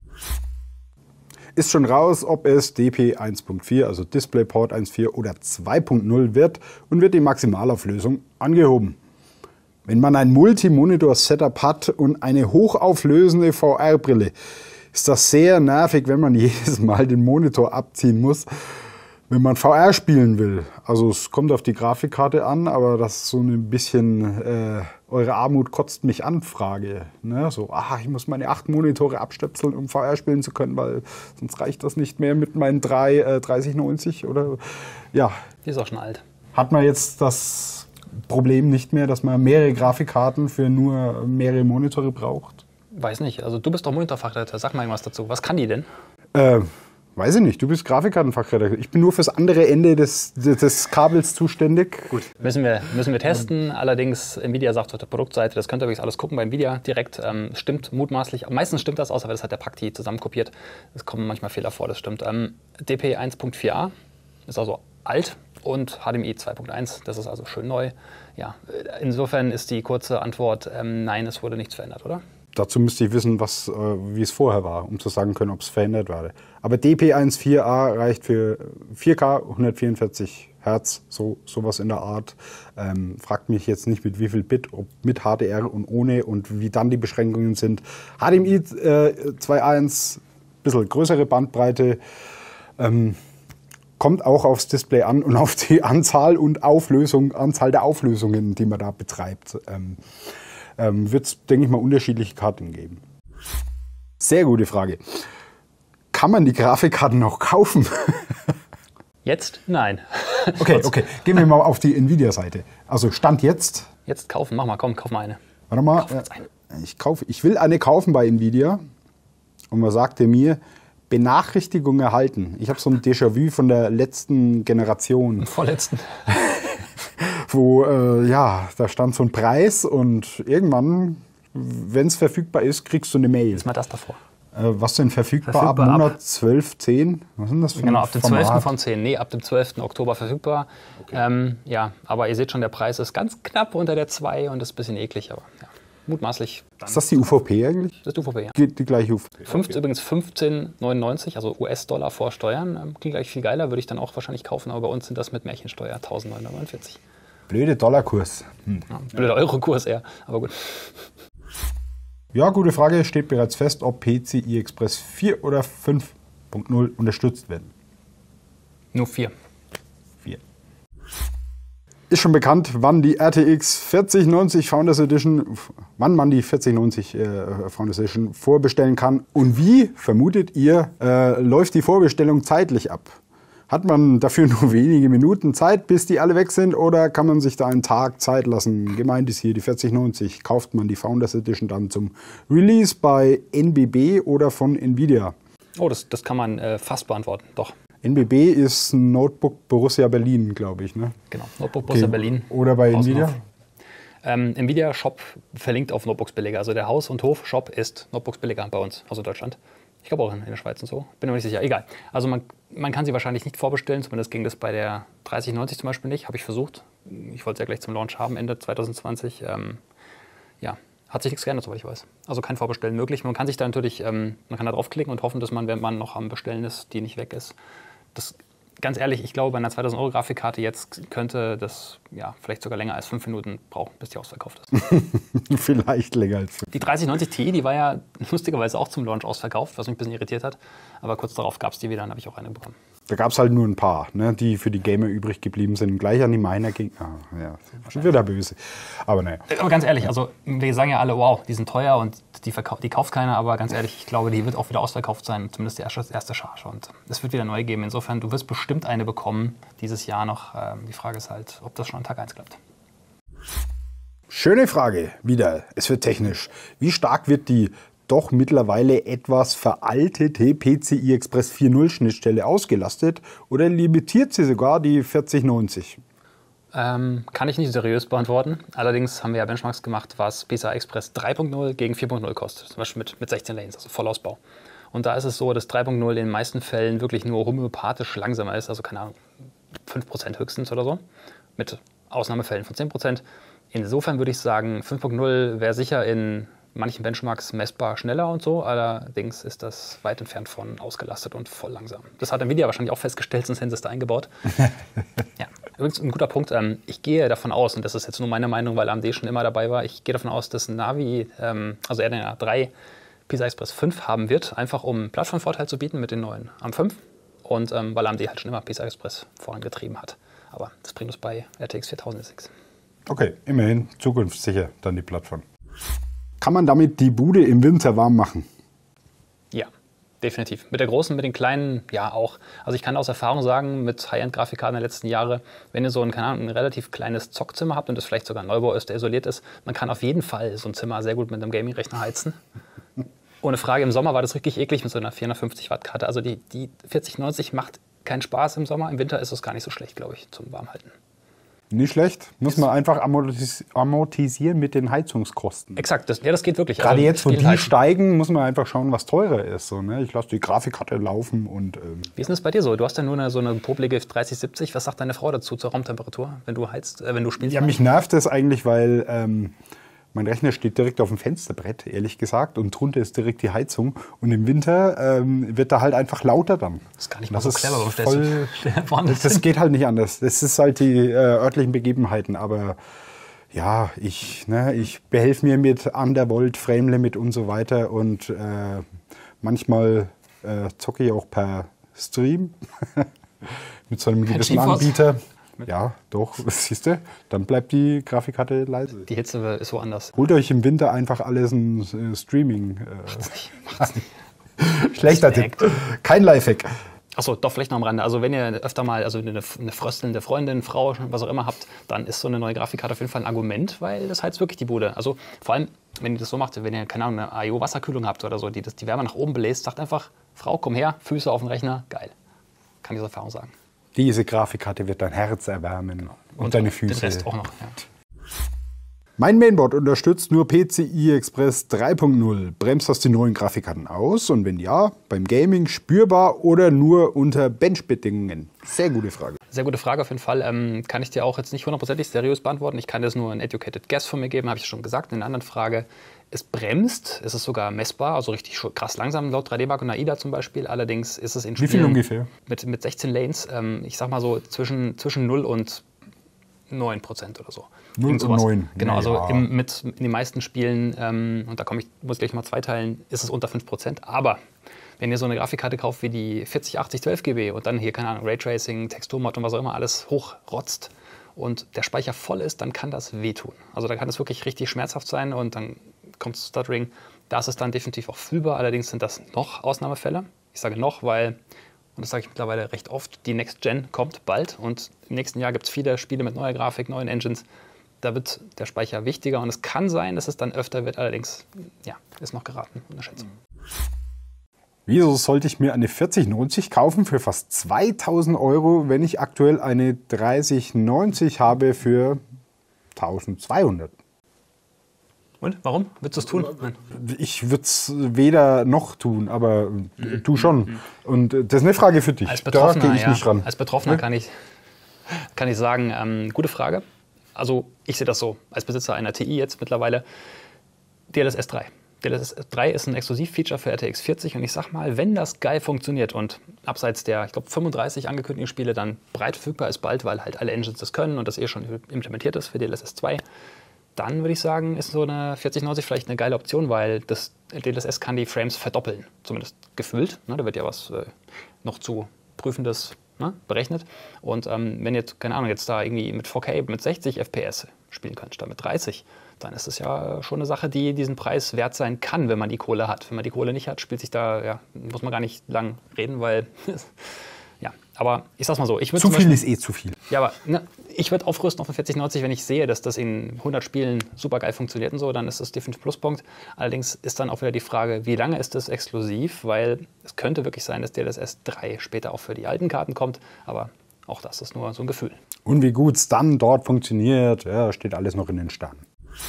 Ist schon raus, ob es D P I eins Punkt vier, also DisplayPort eins Punkt vier oder zwei Punkt null wird und wird die Maximalauflösung angehoben. Wenn man ein Multimonitor-Setup hat und eine hochauflösende V R-Brille, ist das sehr nervig, wenn man jedes Mal den Monitor abziehen muss, wenn man V R spielen will. Also es kommt auf die Grafikkarte an, aber das ist so ein bisschen äh, eure Armut kotzt mich an Frage. Ne? So, ah, ich muss meine acht Monitore abstöpseln, um V R spielen zu können, weil sonst reicht das nicht mehr mit meinen drei äh, dreißig neunzig oder ja. Die ist auch schon alt. Hat man jetzt das Problem nicht mehr, dass man mehrere Grafikkarten für nur mehrere Monitore braucht? Weiß nicht. Also du bist doch Monitorfachleiter. Sag mal irgendwas dazu. Was kann die denn? Äh, Weiß ich nicht, du bist Grafikkartenfachredakteur. Ich bin nur fürs andere Ende des, des Kabels zuständig. Gut, müssen wir, müssen wir testen. Allerdings, Nvidia sagt auf der Produktseite, das könnt ihr übrigens alles gucken bei Nvidia direkt. Ähm, stimmt mutmaßlich, meistens stimmt das, außer weil das hat der Pakti zusammenkopiert. Es kommen manchmal Fehler vor, das stimmt. Ähm, D P I eins Punkt vier a ist also alt und H D M I zwei Punkt eins, das ist also schön neu. Ja, insofern ist die kurze Antwort, ähm, nein, es wurde nichts verändert, oder? Dazu müsste ich wissen, was, äh, wie es vorher war, um zu sagen können, ob es verändert wurde. Aber D P I eins Punkt vier a reicht für vier K, hundertvierundvierzig Hertz, so sowas in der Art. Ähm, fragt mich jetzt nicht mit wie viel Bit, ob mit H D R und ohne und wie dann die Beschränkungen sind. H D M I äh, zwei Punkt eins, bisschen größere Bandbreite, ähm, kommt auch aufs Display an und auf die Anzahl und Auflösung, Anzahl der Auflösungen, die man da betreibt. Ähm, Ähm, wird es, denke ich mal, unterschiedliche Karten geben. Sehr gute Frage. Kann man die Grafikkarten noch kaufen? Jetzt? Nein. Okay, okay. Gehen wir mal auf die Nvidia-Seite. Also Stand jetzt. Jetzt kaufen, mach mal, komm, kauf mal eine. Warte mal. Kauf ich, kaufe, ich will eine kaufen bei Nvidia. Und man sagte mir, Benachrichtigung erhalten. Ich habe so ein Déjà-vu von der letzten Generation. Vorletzten. Wo, äh, ja, da stand so ein Preis und irgendwann, wenn es verfügbar ist, kriegst du eine Mail. Ist mal das davor. Äh, was denn verfügbar, verfügbar ab Monat zwölf, zehn? Was sind das für Genau, ab dem Format? zwölften von zehn. Nee, ab dem zwölften Oktober verfügbar. Okay. Ähm, ja, aber ihr seht schon, der Preis ist ganz knapp unter der zwei und ist ein bisschen eklig, aber ja, mutmaßlich. Ist das die U V P eigentlich? Das ist die U V P, ja. Die, die gleiche U V P. fünfzehn, okay. Übrigens fünfzehn neunundneunzig, also U S-Dollar vor Steuern. Ähm, klingt gleich viel geiler, würde ich dann auch wahrscheinlich kaufen, aber bei uns sind das mit Märchensteuer eintausendneunhundertneunundvierzig. Blöde Dollarkurs. Hm. Ja, blöder Eurokurs eher, aber gut. Ja, gute Frage. Steht bereits fest, ob P C I Express vier oder fünf Punkt null unterstützt werden. Nur vier. vier. Ist schon bekannt, wann die R T X vierzig neunzig Founders Edition, wann man die vierzig neunzig äh, Founders Edition vorbestellen kann und wie, vermutet ihr, äh, läuft die Vorbestellung zeitlich ab? Hat man dafür nur wenige Minuten Zeit, bis die alle weg sind, oder kann man sich da einen Tag Zeit lassen? Gemeint ist hier die vierzig neunzig. Kauft man die Founders Edition dann zum Release bei N B B oder von Nvidia? Oh, das, das kann man äh, fast beantworten, doch. N B B ist Notebook Borussia Berlin, glaube ich, ne? Genau, Notebook Borussia okay. Berlin. Oder bei Nvidia? Ähm, Nvidia Shop verlinkt auf Notebooks-Billiger. Also der Haus- und Hof-Shop ist Notebooks-Billiger bei uns, also Deutschland. Ich glaube auch in der Schweiz und so. Bin mir nicht sicher. Egal. Also man, man kann sie wahrscheinlich nicht vorbestellen. Zumindest ging das bei der dreißig neunzig zum Beispiel nicht. Habe ich versucht. Ich wollte es ja gleich zum Launch haben, Ende zwanzig zwanzig. Ähm, ja, hat sich nichts geändert, soweit ich weiß. Also kein Vorbestellen möglich. Man kann sich da natürlich, ähm, man kann da draufklicken und hoffen, dass man, wenn man noch am Bestellen ist, die nicht weg ist. Das ganz ehrlich, ich glaube, bei einer zweitausend Euro Grafikkarte jetzt könnte das ja, vielleicht sogar länger als fünf Minuten brauchen, bis die ausverkauft ist. Vielleicht länger als fünf. Die dreißig neunzig Ti, die war ja lustigerweise auch zum Launch ausverkauft, was mich ein bisschen irritiert hat. Aber kurz darauf gab es die wieder, dann habe ich auch eine bekommen. Da gab es halt nur ein paar, ne, die für die Gamer übrig geblieben sind. Gleich an die Miner ging. Ah, ja, schon wieder böse. Aber naja. Aber ganz ehrlich, also wir sagen ja alle, wow, die sind teuer und die, die kauft keiner. Aber ganz ehrlich, ich glaube, die wird auch wieder ausverkauft sein. Zumindest die erste, erste Charge. Und es wird wieder neu geben. Insofern, du wirst bestimmt eine bekommen dieses Jahr noch. Ähm, die Frage ist halt, ob das schon an Tag eins klappt. Schöne Frage. Wieder. Es wird technisch. Wie stark wird die doch mittlerweile etwas veraltete P C I Express vier Punkt null Schnittstelle ausgelastet oder limitiert sie sogar die vierzig neunzig? Ähm, kann ich nicht seriös beantworten. Allerdings haben wir ja Benchmarks gemacht, was P C I Express drei Punkt null gegen vier Punkt null kostet. Zum Beispiel mit, mit sechzehn Lanes, also Vollausbau. Und da ist es so, dass drei Punkt null in den meisten Fällen wirklich nur homöopathisch langsamer ist, also keine Ahnung, fünf Prozent höchstens oder so, mit Ausnahmefällen von zehn Prozent. Insofern würde ich sagen, fünf Punkt null wäre sicher in manchen Benchmarks messbar schneller und so, allerdings ist das weit entfernt von ausgelastet und voll langsam. Das hat Nvidia wahrscheinlich auch festgestellt, sonst hätten sie es da eingebaut. Ja, übrigens ein guter Punkt. Ich gehe davon aus, und das ist jetzt nur meine Meinung, weil A M D schon immer dabei war, ich gehe davon aus, dass Navi, also R D N A drei, P C I Express fünf haben wird, einfach um Plattformvorteil zu bieten mit den neuen A R M fünf und weil A M D halt schon immer P C I Express vorangetrieben hat. Aber das bringt uns bei R T X viertausend nichts. Okay, immerhin zukunftssicher dann die Plattform. Kann man damit die Bude im Winter warm machen? Ja, definitiv. Mit der großen, mit den kleinen, ja auch. Also ich kann aus Erfahrung sagen, mit High-End-Grafikkarten der letzten Jahre, wenn ihr so ein, keine Ahnung, ein relativ kleines Zockzimmer habt und das vielleicht sogar ein Neubau ist, der isoliert ist, man kann auf jeden Fall so ein Zimmer sehr gut mit einem Gaming-Rechner heizen. Ohne Frage, im Sommer war das richtig eklig mit so einer vierhundertfünfzig Watt Karte. Also die, die vierzig neunzig macht keinen Spaß im Sommer. Im Winter ist es gar nicht so schlecht, glaube ich, zum Warmhalten. Nicht schlecht. Muss man einfach amortis amortisieren mit den Heizungskosten. Exakt, das, ja, das geht wirklich. Gerade also, jetzt, wo die heizen. steigen, muss man einfach schauen, was teurer ist. So, ne? Ich lasse die Grafikkarte laufen und... Ähm Wie ist denn das bei dir so? Du hast ja nur eine, so eine popelige dreißig siebzig. Was sagt deine Frau dazu zur Raumtemperatur, wenn du heizt, äh, wenn du spielst? Ja, mich nervt das eigentlich, weil ähm, mein Rechner steht direkt auf dem Fensterbrett, ehrlich gesagt, und drunter ist direkt die Heizung. Und im Winter ähm, wird da halt einfach lauter dann. Das ist gar nicht mal das so clever, warum voll, stellst du das, das geht halt nicht anders. Das ist halt die äh, örtlichen Begebenheiten. Aber ja, ich, ne, ich behelfe mir mit Undervolt, Frame Limit und so weiter. Und äh, manchmal äh, zocke ich auch per Stream mit so einem gewissen Anbieter. Ja, doch, siehst du, dann bleibt die Grafikkarte leise. Die Hitze ist woanders. Holt euch im Winter einfach alles ein äh, Streaming. Äh, Macht's nicht, macht's nicht. Schlechter Tipp. Kein Lifehack. Achso, doch, vielleicht noch am Rande. Also wenn ihr öfter mal also eine, eine fröstelnde Freundin, Frau, was auch immer habt, dann ist so eine neue Grafikkarte auf jeden Fall ein Argument, weil das heizt wirklich die Bude. Also vor allem, wenn ihr das so macht, wenn ihr, keine Ahnung, eine I O-Wasserkühlung habt oder so, die das, die Wärme nach oben bläst, sagt einfach, Frau, komm her, Füße auf den Rechner, geil. Kann ich aus Erfahrung sagen. Diese Grafikkarte wird dein Herz erwärmen genau. und, und deine Füße. Den Rest auch noch, ja. Mein Mainboard unterstützt nur P C I Express drei Punkt null. Bremst das die neuen Grafikkarten aus? Und wenn ja, beim Gaming spürbar oder nur unter Benchbedingungen? Sehr gute Frage. Sehr gute Frage auf jeden Fall. Ähm, kann ich dir auch jetzt nicht hundertprozentig seriös beantworten. Ich kann dir nur ein educated guess von mir geben, habe ich schon gesagt. In einer anderen Frage, es bremst, es ist sogar messbar, also richtig krass langsam, laut drei D Mark und AIDA zum Beispiel. Allerdings ist es in Spielen... Wie viel ungefähr? Mit, mit sechzehn Lanes, ähm, ich sag mal so zwischen, zwischen null und neun Prozent oder so. null und neun. Genau, also ja. im, mit, in den meisten Spielen, ähm, und da komme ich, muss ich gleich mal zweiteilen, ist es unter fünf Prozent. Aber wenn ihr so eine Grafikkarte kauft wie die vierzig achtzig zwölf G B und dann hier, keine Ahnung, Raytracing, Texturmod und was auch immer alles hochrotzt und der Speicher voll ist, dann kann das wehtun. Also da kann es wirklich richtig schmerzhaft sein und dann kommt Stuttering. Da ist es dann definitiv auch fühlbar, allerdings sind das noch Ausnahmefälle. Ich sage noch, weil, und das sage ich mittlerweile recht oft, die Next Gen kommt bald und im nächsten Jahr gibt es viele Spiele mit neuer Grafik, neuen Engines. Da wird der Speicher wichtiger und es kann sein, dass es dann öfter wird, allerdings ja, ist noch geraten, eine Schätzung. Wieso sollte ich mir eine vierzig neunzig kaufen für fast zweitausend Euro, wenn ich aktuell eine dreißig neunzig habe für eintausendzweihundert? Und warum? Würdest du es tun? Nein. Ich würde es weder noch tun, aber mhm. du schon. Und das ist eine Frage für dich. Als Betroffener, da gehe ich ja, nicht ran. Als Betroffener ja? kann, ich, kann ich sagen, ähm, gute Frage. Also ich sehe das so, als Besitzer einer T I jetzt mittlerweile, D L S S drei. D L S S drei ist ein Exklusivfeature für R T X vierzig und ich sag mal, wenn das geil funktioniert und abseits der, ich glaube, fünfunddreißig angekündigten Spiele dann breit verfügbar ist bald, weil halt alle Engines das können und das eh schon implementiert ist für D L S S zwei, dann würde ich sagen, ist so eine vierzig neunzig vielleicht eine geile Option, weil das D L S S kann die Frames verdoppeln, zumindest gefühlt. Ne, da wird ja was äh, noch zu Prüfendes, ne, berechnet. Und ähm, wenn ihr, keine Ahnung, jetzt da irgendwie mit vier K mit sechzig F P S spielen könnt, statt mit dreißig, dann ist es ja schon eine Sache, die diesen Preis wert sein kann, wenn man die Kohle hat. Wenn man die Kohle nicht hat, spielt sich da, ja, muss man gar nicht lang reden, weil, ja, aber ich sag's mal so. Ich zu viel Beispiel, ist eh zu viel. Ja, aber ne, ich würde aufrüsten auf eine vierzig neunzig, wenn ich sehe, dass das in hundert Spielen super geil funktioniert und so, dann ist das definitiv ein Pluspunkt. Allerdings ist dann auch wieder die Frage, wie lange ist das exklusiv, weil es könnte wirklich sein, dass D L S S drei später auch für die alten Karten kommt, aber auch das ist nur so ein Gefühl. Und wie gut es dann dort funktioniert, ja, steht alles noch in den Sternen.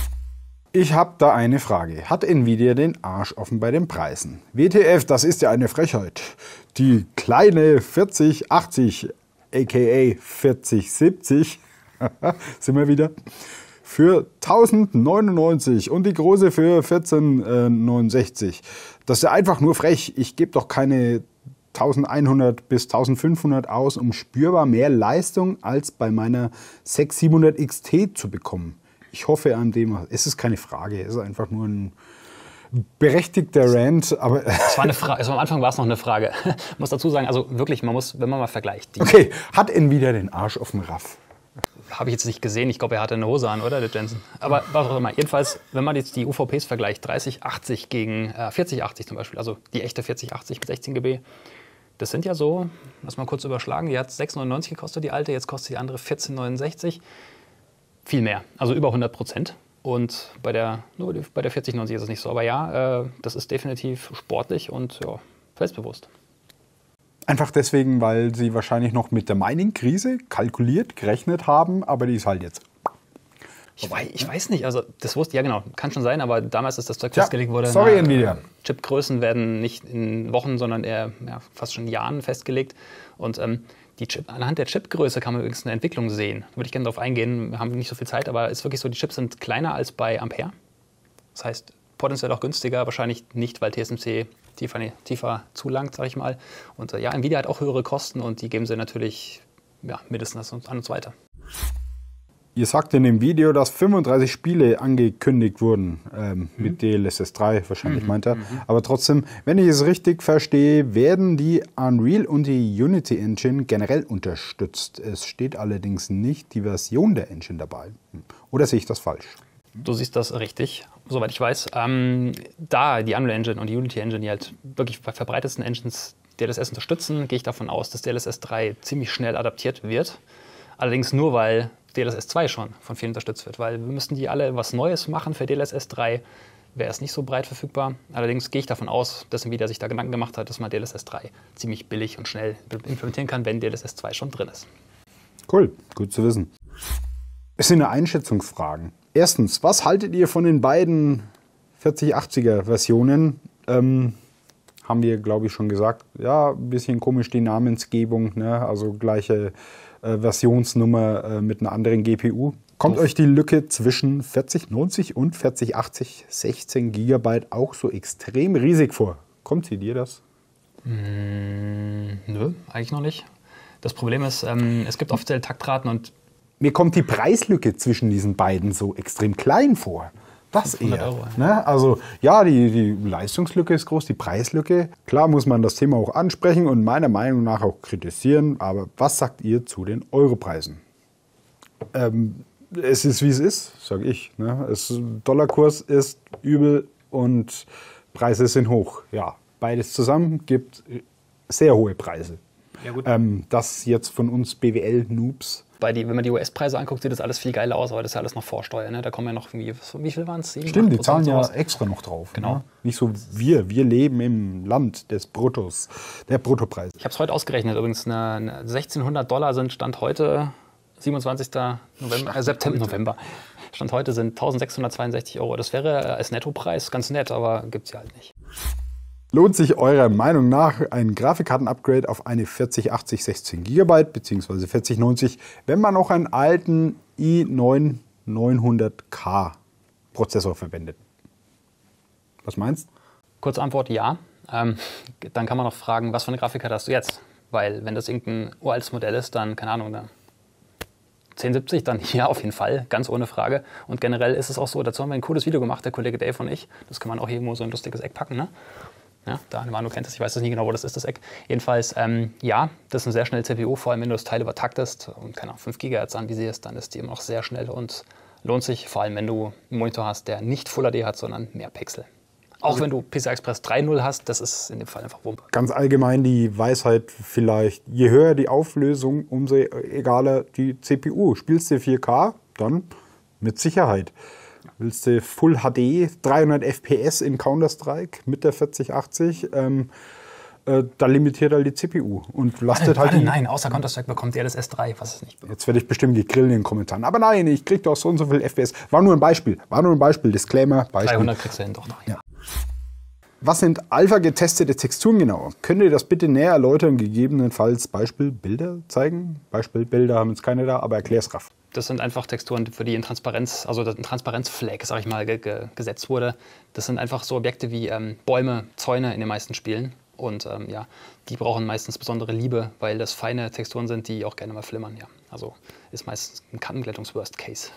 Ich habe da eine Frage. Hat Nvidia den Arsch offen bei den Preisen? W T F, das ist ja eine Frechheit. Die kleine vierzig achtzig, aka vierzig siebzig, sind wir wieder, für tausendneunundneunzig und die große für vierzehnhundertneunundsechzig. Das ist ja einfach nur frech. Ich gebe doch keine elfhundert bis eintausendfünfhundert aus, um spürbar mehr Leistung als bei meiner sechshundert, siebenhundert X T zu bekommen. Ich hoffe an dem, es ist keine Frage, es ist einfach nur ein berechtigter Rant. Aber es war eine Frage, also am Anfang war es noch eine Frage. Ich muss dazu sagen, also wirklich, man muss, wenn man mal vergleicht. Die okay, hat Nvidia den Arsch auf dem Raff? Habe ich jetzt nicht gesehen, ich glaube, er hatte eine Hose an, oder, der Jensen? Aber was auch immer, jedenfalls, wenn man jetzt die U V Ps vergleicht, dreißig achtzig gegen äh, vierzig achtzig zum Beispiel, also die echte vierzig achtzig mit sechzehn Gigabyte, das sind ja so, lass mal kurz überschlagen, die hat sechs neunundneunzig gekostet, die alte, jetzt kostet die andere vierzehn neunundsechzig. Viel mehr, also über hundert Prozent. Und bei der, nur bei der vierzig neunzig ist es nicht so. Aber ja, äh, das ist definitiv sportlich und ja, selbstbewusst. Einfach deswegen, weil sie wahrscheinlich noch mit der Mining-Krise kalkuliert, gerechnet haben, aber die ist halt jetzt. Ich weiß, ich weiß nicht, also das wusste, ja genau, kann schon sein, aber damals, als das Zeug festgelegt wurde, sorry, na, Nvidia. Chipgrößen werden nicht in Wochen, sondern eher ja, fast schon in Jahren festgelegt. Und ähm, die Chip, anhand der Chipgröße kann man übrigens eine Entwicklung sehen. Da würde ich gerne darauf eingehen, wir haben nicht so viel Zeit, aber es ist wirklich so, die Chips sind kleiner als bei Ampere. Das heißt, potenziell auch günstiger, wahrscheinlich nicht, weil T S M C tiefer, nee, tiefer zulangt, sage ich mal. Und äh, ja, Nvidia hat auch höhere Kosten und die geben sie natürlich ja, mindestens an uns weiter. Ihr sagt in dem Video, dass fünfunddreißig Spiele angekündigt wurden, ähm, mhm. mit D L S S drei, wahrscheinlich mhm. meint er. Mhm. Aber trotzdem, wenn ich es richtig verstehe, werden die Unreal und die Unity Engine generell unterstützt. Es steht allerdings nicht die Version der Engine dabei. Oder sehe ich das falsch? Du siehst das richtig, soweit ich weiß. Ähm, da die Unreal Engine und die Unity Engine, die halt wirklich bei verbreitetsten Engines D L S S unterstützen, gehe ich davon aus, dass D L S S drei ziemlich schnell adaptiert wird. Allerdings nur, weil D L S S zwei schon von vielen unterstützt wird, weil wir müssten die alle was Neues machen für D L S S drei, wäre es nicht so breit verfügbar. Allerdings gehe ich davon aus, dass Nvidia sich da Gedanken gemacht hat, dass man D L S S drei ziemlich billig und schnell implementieren kann, wenn D L S S zwei schon drin ist. Cool, gut zu wissen. Es sind Einschätzungsfragen. Erstens, was haltet ihr von den beiden vierzig achtziger Versionen? Ähm, haben wir, glaube ich, schon gesagt. Ja, ein bisschen komisch die Namensgebung, ne? Also gleiche äh, Versionsnummer äh, mit einer anderen G P U. Kommt Uff. euch die Lücke zwischen vierzig neunzig und vierzig achtzig sechzehn Gigabyte auch so extrem riesig vor? Kommt sie dir das? Mm, nö, eigentlich noch nicht. Das Problem ist, ähm, es gibt offiziell Taktraten und mir kommt die Preislücke zwischen diesen beiden so extrem klein vor. Das eher. Euro, ja. Ne? Also ja, die, die Leistungslücke ist groß, die Preislücke. Klar muss man das Thema auch ansprechen und meiner Meinung nach auch kritisieren. Aber was sagt ihr zu den Europreisen? Ähm, es ist, wie es ist, sage ich. Ne? Es, Dollarkurs ist übel und Preise sind hoch. Ja, beides zusammen gibt sehr hohe Preise. Ja, gut. Ähm, das jetzt von uns B W L-Noobs. Bei die, wenn man die U S-Preise anguckt, sieht das alles viel geiler aus, aber das ist ja alles noch Vorsteuer. Ne? Da kommen ja noch irgendwie, wie viel waren es? Stimmt, die zahlen ja extra noch drauf. Genau. Ne? Nicht so wir. Wir leben im Land des Bruttos, der Bruttopreise. Ich habe es heute ausgerechnet. Übrigens, eine, eine sechzehnhundert Dollar sind Stand heute, siebenundzwanzigster November, äh, September, November. Stand heute sind eintausendsechshundertzweiundsechzig Euro. Das wäre als Nettopreis ganz nett, aber gibt es ja halt nicht. Lohnt sich eurer Meinung nach ein Grafikkarten-Upgrade auf eine vierzig achtzig sechzehn Gigabyte bzw. vierzig neunzig, wenn man noch einen alten i neun neunhundert K Prozessor verwendet? Was meinst du? Kurze Antwort, ja. Ähm, dann kann man noch fragen, was für eine Grafikkarte hast du jetzt? Weil wenn das irgendein uraltes Modell ist, dann, keine Ahnung, eine zehn siebzig, dann ja, auf jeden Fall, ganz ohne Frage. Und generell ist es auch so, dazu haben wir ein cooles Video gemacht, der Kollege Dave und ich. Das kann man auch irgendwo so ein lustiges Eck packen, ne? Ja, da Manu kennt es, ich weiß das nie genau, wo das ist, das Eck. Jedenfalls, ähm, ja, das ist ein sehr schnelles C P U, vor allem wenn du das Teil übertaktest und keine Ahnung, fünf Gigahertz anvisierst, dann ist die immer noch sehr schnell und lohnt sich, vor allem wenn du einen Monitor hast, der nicht Full H D hat, sondern mehr Pixel. Auch wenn du P C I Express drei Punkt null hast, das ist in dem Fall einfach Wumpe. Ganz allgemein die Weisheit vielleicht, je höher die Auflösung, umso egaler die C P U. Spielst du vier K, dann mit Sicherheit. Willst du Full H D, dreihundert F P S in Counter-Strike mit der vierzig achtzig, ähm, äh, da limitiert halt die C P U und lastet Warte, halt warte, die... Nein, außer Counter-Strike bekommt ihr das S drei, was es nicht bekommt. Jetzt werde ich bestimmt gegrillt in den Kommentaren. Aber nein, ich krieg doch so und so viel F P S. War nur ein Beispiel. War nur ein Beispiel. Disclaimer. Beispiel. dreihundert kriegst du hin, doch noch. Ja. Was sind Alpha-getestete Texturen genau? Könnt ihr das bitte näher erläutern, gegebenenfalls Beispielbilder zeigen? Beispielbilder haben jetzt keine da, aber erklär's raff. Das sind einfach Texturen, für die in Transparenz, also ein Transparenz-Flag, sag ich mal, ge ge gesetzt wurde. Das sind einfach so Objekte wie ähm, Bäume, Zäune in den meisten Spielen. Und ähm, ja, die brauchen meistens besondere Liebe, weil das feine Texturen sind, die auch gerne mal flimmern. Ja. Also ist meistens ein Kantenglättungs-Worst Case.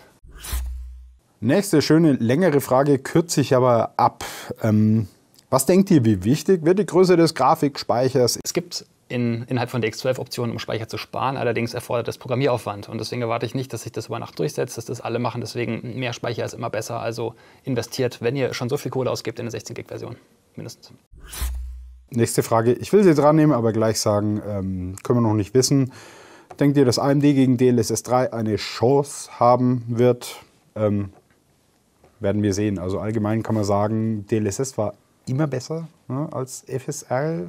Nächste schöne, längere Frage, kürze ich aber ab. Ähm, was denkt ihr, wie wichtig wird die Größe des Grafikspeichers? Es gibt in, innerhalb von D X zwölf Optionen, um Speicher zu sparen, allerdings erfordert das Programmieraufwand. Und deswegen erwarte ich nicht, dass sich das über Nacht durchsetzt, dass das alle machen. Deswegen mehr Speicher ist immer besser. Also investiert, wenn ihr schon so viel Kohle ausgebt, in eine sechzehn Gig Version mindestens. Nächste Frage, ich will sie dran nehmen, aber gleich sagen, ähm, können wir noch nicht wissen. Denkt ihr, dass A M D gegen D L S S drei eine Chance haben wird? Ähm, werden wir sehen. Also allgemein kann man sagen, D L S S war immer besser, ne, als F S R.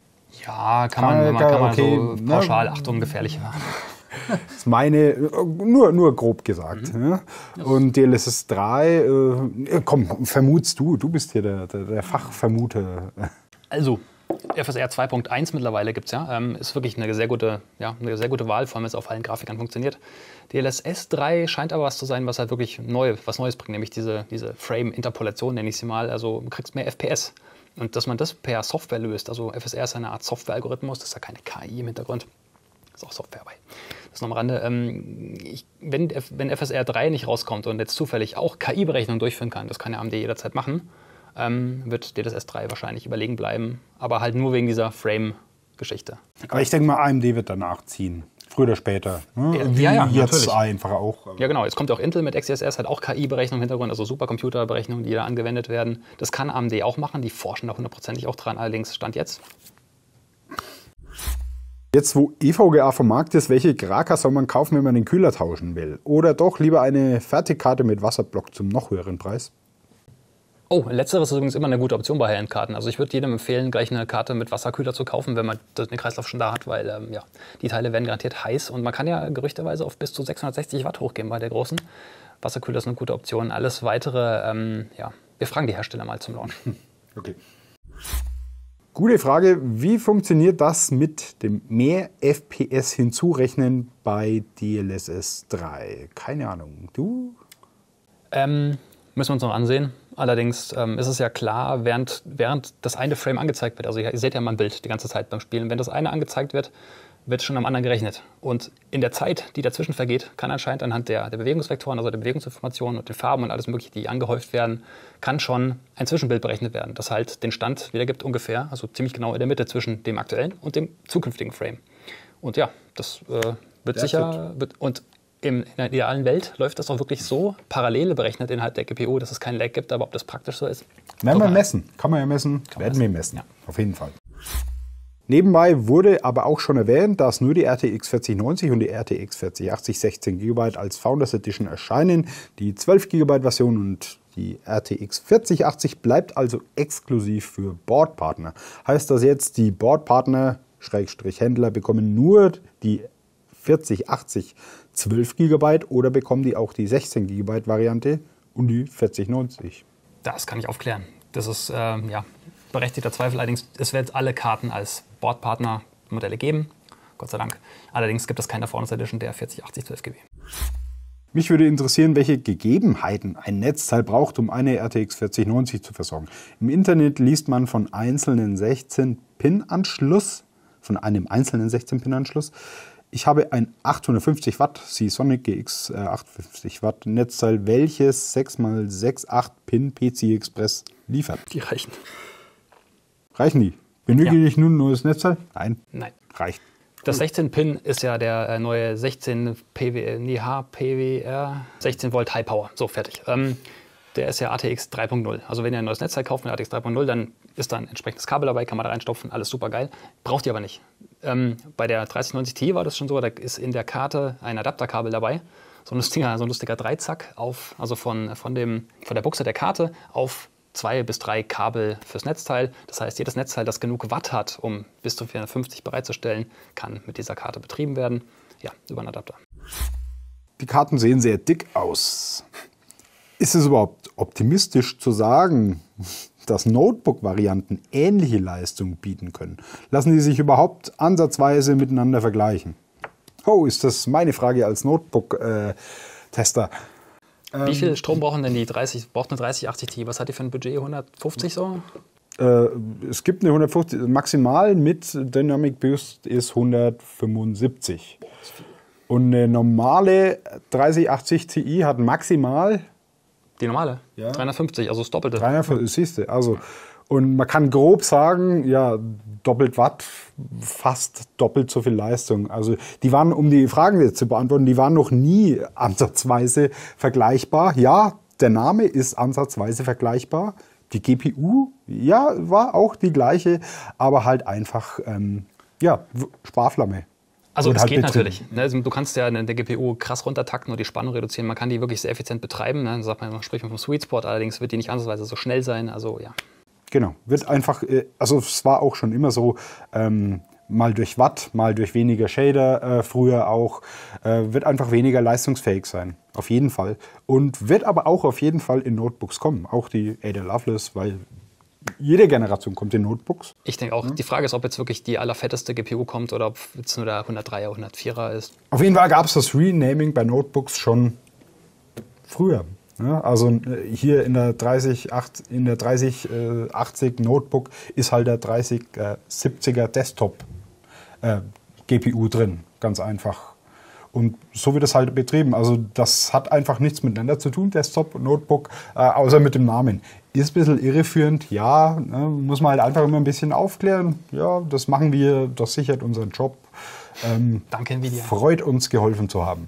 Ja, kann man, kann man okay, so pauschal, Achtung, gefährlich werden. Das ist meine, nur, nur grob gesagt. Mhm. Ja. Und D L S S drei, äh, komm, vermutst du, du bist hier der, der, der Fachvermuter. Also, F S R zwei Punkt eins mittlerweile gibt es ja, ähm, ist wirklich eine sehr, gute, ja, eine sehr gute Wahl, vor allem wenn es auf allen Grafikern funktioniert. D L S S drei scheint aber was zu sein, was halt wirklich neu, was Neues bringt, nämlich diese, diese Frame-Interpolation, nenne ich sie mal, also du kriegst mehr F P S. Und dass man das per Software löst, also F S R ist eine Art Software-Algorithmus, das ist ja keine K I im Hintergrund, ist auch Software bei. Das noch am Rande. Ähm, ich, wenn, wenn F S R drei nicht rauskommt und jetzt zufällig auch K I-Berechnungen durchführen kann, das kann ja A M D jederzeit machen, ähm, wird D L S S drei wahrscheinlich überlegen bleiben, aber halt nur wegen dieser Frame-Geschichte. Aber ich denke mal, A M D wird danach ziehen. Früher oder später. Ne? Ja, Wie ja, ja, jetzt natürlich. einfach auch. Ja, genau. Jetzt kommt auch Intel mit X E S S, hat auch K I-Berechnung im Hintergrund, also Supercomputerberechnungen, die da angewendet werden. Das kann A M D auch machen, die forschen da hundertprozentig auch dran, allerdings Stand jetzt. Jetzt, wo E V G A vom Markt ist, welche Graka soll man kaufen, wenn man den Kühler tauschen will? Oder doch lieber eine Fertigkarte mit Wasserblock zum noch höheren Preis? Oh, letzteres ist übrigens immer eine gute Option bei High-End-Karten. Also ich würde jedem empfehlen, gleich eine Karte mit Wasserkühler zu kaufen, wenn man den Kreislauf schon da hat, weil ähm, ja, die Teile werden garantiert heiß und man kann ja gerüchteweise auf bis zu sechshundertsechzig Watt hochgehen bei der großen. Wasserkühler ist eine gute Option. Alles Weitere, ähm, ja, wir fragen die Hersteller mal zum Launch. Okay. Gute Frage, wie funktioniert das mit dem mehr F P S hinzurechnen bei D L S S drei? Keine Ahnung, du? Ähm, müssen wir uns noch ansehen. Allerdings ähm, ist es ja klar, während, während das eine Frame angezeigt wird, also ihr seht ja mal ein Bild die ganze Zeit beim Spielen, wenn das eine angezeigt wird, wird schon am anderen gerechnet. Und in der Zeit, die dazwischen vergeht, kann anscheinend anhand der, der Bewegungsvektoren, also der Bewegungsinformationen und den Farben und alles mögliche, die angehäuft werden, kann schon ein Zwischenbild berechnet werden, das halt den Stand wiedergibt ungefähr, also ziemlich genau in der Mitte zwischen dem aktuellen und dem zukünftigen Frame. Und ja, das äh, wird That's sicher... Wird, und in der idealen Welt läuft das auch wirklich so parallel berechnet innerhalb der G P U, dass es keinen Lag gibt, aber ob das praktisch so ist? Werden wir messen. Kann man ja messen. Werden wir messen. Ja. Auf jeden Fall. Nebenbei wurde aber auch schon erwähnt, dass nur die R T X vierzig neunzig und die R T X vierzig achtzig sechzehn Gigabyte als Founders Edition erscheinen. Die zwölf Gigabyte Version und die R T X vierzig achtzig bleibt also exklusiv für Boardpartner. Heißt das jetzt, die Boardpartner, Schrägstrich Händler, bekommen nur die vierzig achtzig zwölf Gigabyte oder bekommen die auch die sechzehn Gigabyte Variante und die vierzig neunzig? Das kann ich aufklären. Das ist ähm, ja, berechtigter Zweifel. Allerdings, es wird alle Karten als Boardpartner-Modelle geben. Gott sei Dank. Allerdings gibt es keine Founders Edition der vierzig achtzig zwölf Gigabyte. Mich würde interessieren, welche Gegebenheiten ein Netzteil braucht, um eine R T X vierzig neunzig zu versorgen. Im Internet liest man von einzelnen sechzehn Pin Anschluss, von einem einzelnen sechzehn Pin Anschluss. Ich habe ein achthundertfünfzig Watt Seasonic G X äh, achthundertfünfzig Watt Netzteil, welches sechs mal sechs acht Pin P C I Express liefert. Die reichen. Reichen die? Benötige Ja. ich nun ein neues Netzteil? Nein. Nein. Reicht. Das sechzehn Pin ist ja der äh, neue sechzehn P W, nee, H P W R, sechzehn Volt High Power. So, fertig. Ähm, der ist ja A T X drei punkt null. Also wenn ihr ein neues Netzteil kauft mit A T X drei punkt null, dann ist da ein entsprechendes Kabel dabei, kann man da reinstopfen, alles super geil. Braucht ihr aber nicht. Ähm, bei der dreißig neunzig Ti war das schon so, da ist in der Karte ein Adapterkabel dabei. So ein lustiger, so ein lustiger Dreizack auf, also von, von, dem, von der Buchse der Karte auf zwei bis drei Kabel fürs Netzteil. Das heißt, jedes Netzteil, das genug Watt hat, um bis zu vierhundertfünfzig bereitzustellen, kann mit dieser Karte betrieben werden. Ja, über einen Adapter. Die Karten sehen sehr dick aus. Ist es überhaupt optimistisch zu sagen, dass Notebook-Varianten ähnliche Leistung bieten können? Lassen die sich überhaupt ansatzweise miteinander vergleichen? Oh, ist das meine Frage als Notebook-Tester. Wie viel Strom brauchen denn die dreißig, braucht eine dreißig achtzig Ti? Was hat die für ein Budget? hundertfünfzig so? Äh, es gibt eine hundertfünfzig, maximal mit Dynamic Boost ist hundertfünfundsiebzig. Und eine normale dreißig achtzig Ti hat maximal Die normale? Ja. dreihundertfünfzig, also das Doppelte. dreihundertfünfzig, siehst du, also und man kann grob sagen, ja, doppelt Watt, fast doppelt so viel Leistung. Also die waren, um die Fragen jetzt zu beantworten, die waren noch nie ansatzweise vergleichbar. Ja, der Name ist ansatzweise vergleichbar. Die G P U, ja, war auch die gleiche, aber halt einfach, ähm, ja, Sparflamme. Also Und es halt geht betrieben. natürlich. Ne? Also du kannst ja eine, der G P U krass runtertakten und die Spannung reduzieren. Man kann die wirklich sehr effizient betreiben. Ne? Dann sagt man, man spricht vom Sweet Spot, allerdings wird die nicht ansatzweise so schnell sein. Also ja. Genau, wird einfach, äh, also es war auch schon immer so, ähm, mal durch Watt, mal durch weniger Shader, äh, früher auch, äh, wird einfach weniger leistungsfähig sein, auf jeden Fall. Und wird aber auch auf jeden Fall in Notebooks kommen, auch die Ada Lovelace, weil jede Generation kommt in Notebooks. Ich denke auch, die Frage ist, ob jetzt wirklich die allerfetteste G P U kommt oder ob jetzt nur der hundertdreier, hundertvierer ist. Auf jeden Fall gab es das Renaming bei Notebooks schon früher. Ja, also äh, hier in der dreißig achtzig Notebook ist halt der dreißig siebziger Desktop äh, G P U drin, ganz einfach. Und so wird es halt betrieben. Also das hat einfach nichts miteinander zu tun, Desktop und Notebook, äh, außer mit dem Namen. Ist ein bisschen irreführend, ja, ne, muss man halt einfach immer ein bisschen aufklären. Ja, das machen wir, das sichert unseren Job. Ähm, Danke, Nvidia. Freut uns, geholfen zu haben.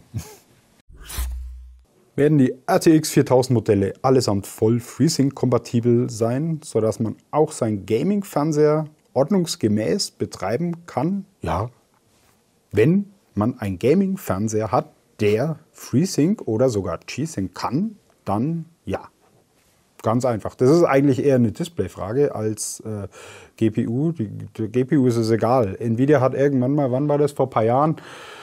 Werden die R T X viertausend Modelle allesamt voll FreeSync-kompatibel sein, sodass man auch seinen Gaming-Fernseher ordnungsgemäß betreiben kann? Ja, wenn man einen Gaming-Fernseher hat, der FreeSync oder sogar G-Sync kann, dann ja. Ganz einfach. Das ist eigentlich eher eine Displayfrage als äh, G P U. Die, die G P U ist es egal. Nvidia hat irgendwann mal, wann war das, vor ein paar Jahren,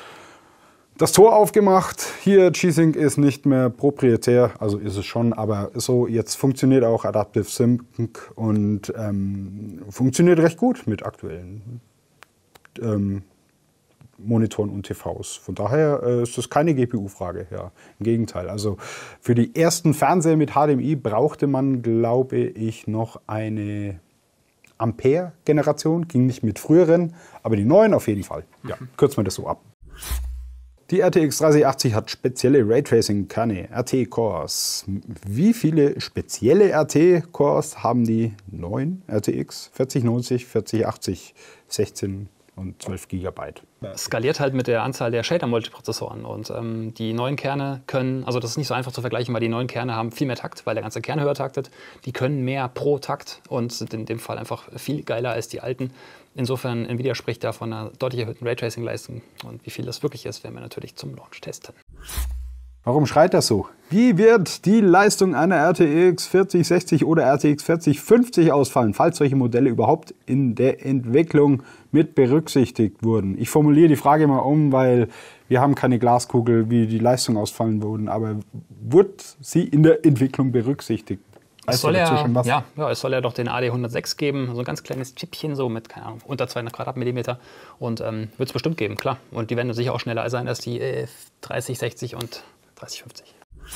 das Tor aufgemacht. Hier, G-Sync ist nicht mehr proprietär, also ist es schon, aber so, jetzt funktioniert auch Adaptive Sync und ähm, funktioniert recht gut mit aktuellen ähm, Monitoren und T Vs. Von daher äh, ist das keine G P U-Frage. Ja, im Gegenteil. Also für die ersten Fernseher mit H D M I brauchte man, glaube ich, noch eine Ampere-Generation. Ging nicht mit früheren, aber die neuen auf jeden Fall. Ja, kürzen wir das so ab. Die R T X dreißig achtzig hat spezielle Raytracing-Kerne, R T-Cores. Wie viele spezielle R T-Cores haben die neuen R T X vierzig neunzig, vierzig achtzig, sechzehn und zwölf Gigabyte? Skaliert halt mit der Anzahl der Shader-Multiprozessoren. Und ähm, die neuen Kerne können, also das ist nicht so einfach zu vergleichen, weil die neuen Kerne haben viel mehr Takt, weil der ganze Kern höher taktet. Die können mehr pro Takt und sind in dem Fall einfach viel geiler als die alten. Insofern, Nvidia spricht da von einer deutlich erhöhten Raytracing-Leistung. Und wie viel das wirklich ist, werden wir natürlich zum Launch testen. Warum schreit das so? Wie wird die Leistung einer R T X vierzig sechzig oder R T X vierzig fünfzig ausfallen, falls solche Modelle überhaupt in der Entwicklung mit berücksichtigt wurden? Ich formuliere die Frage mal um, weil wir haben keine Glaskugel, wie die Leistung ausfallen würden, aber wird sie in der Entwicklung berücksichtigt? Es soll, ja, ja, ja, es soll ja doch den A D hundertsechs geben, so ein ganz kleines Chipchen, so mit, keine Ahnung, unter zweihundert Quadratmillimeter. Und ähm, wird es bestimmt geben, klar. Und die werden sicher auch schneller sein als die äh, dreißig sechzig und dreißig fünfzig.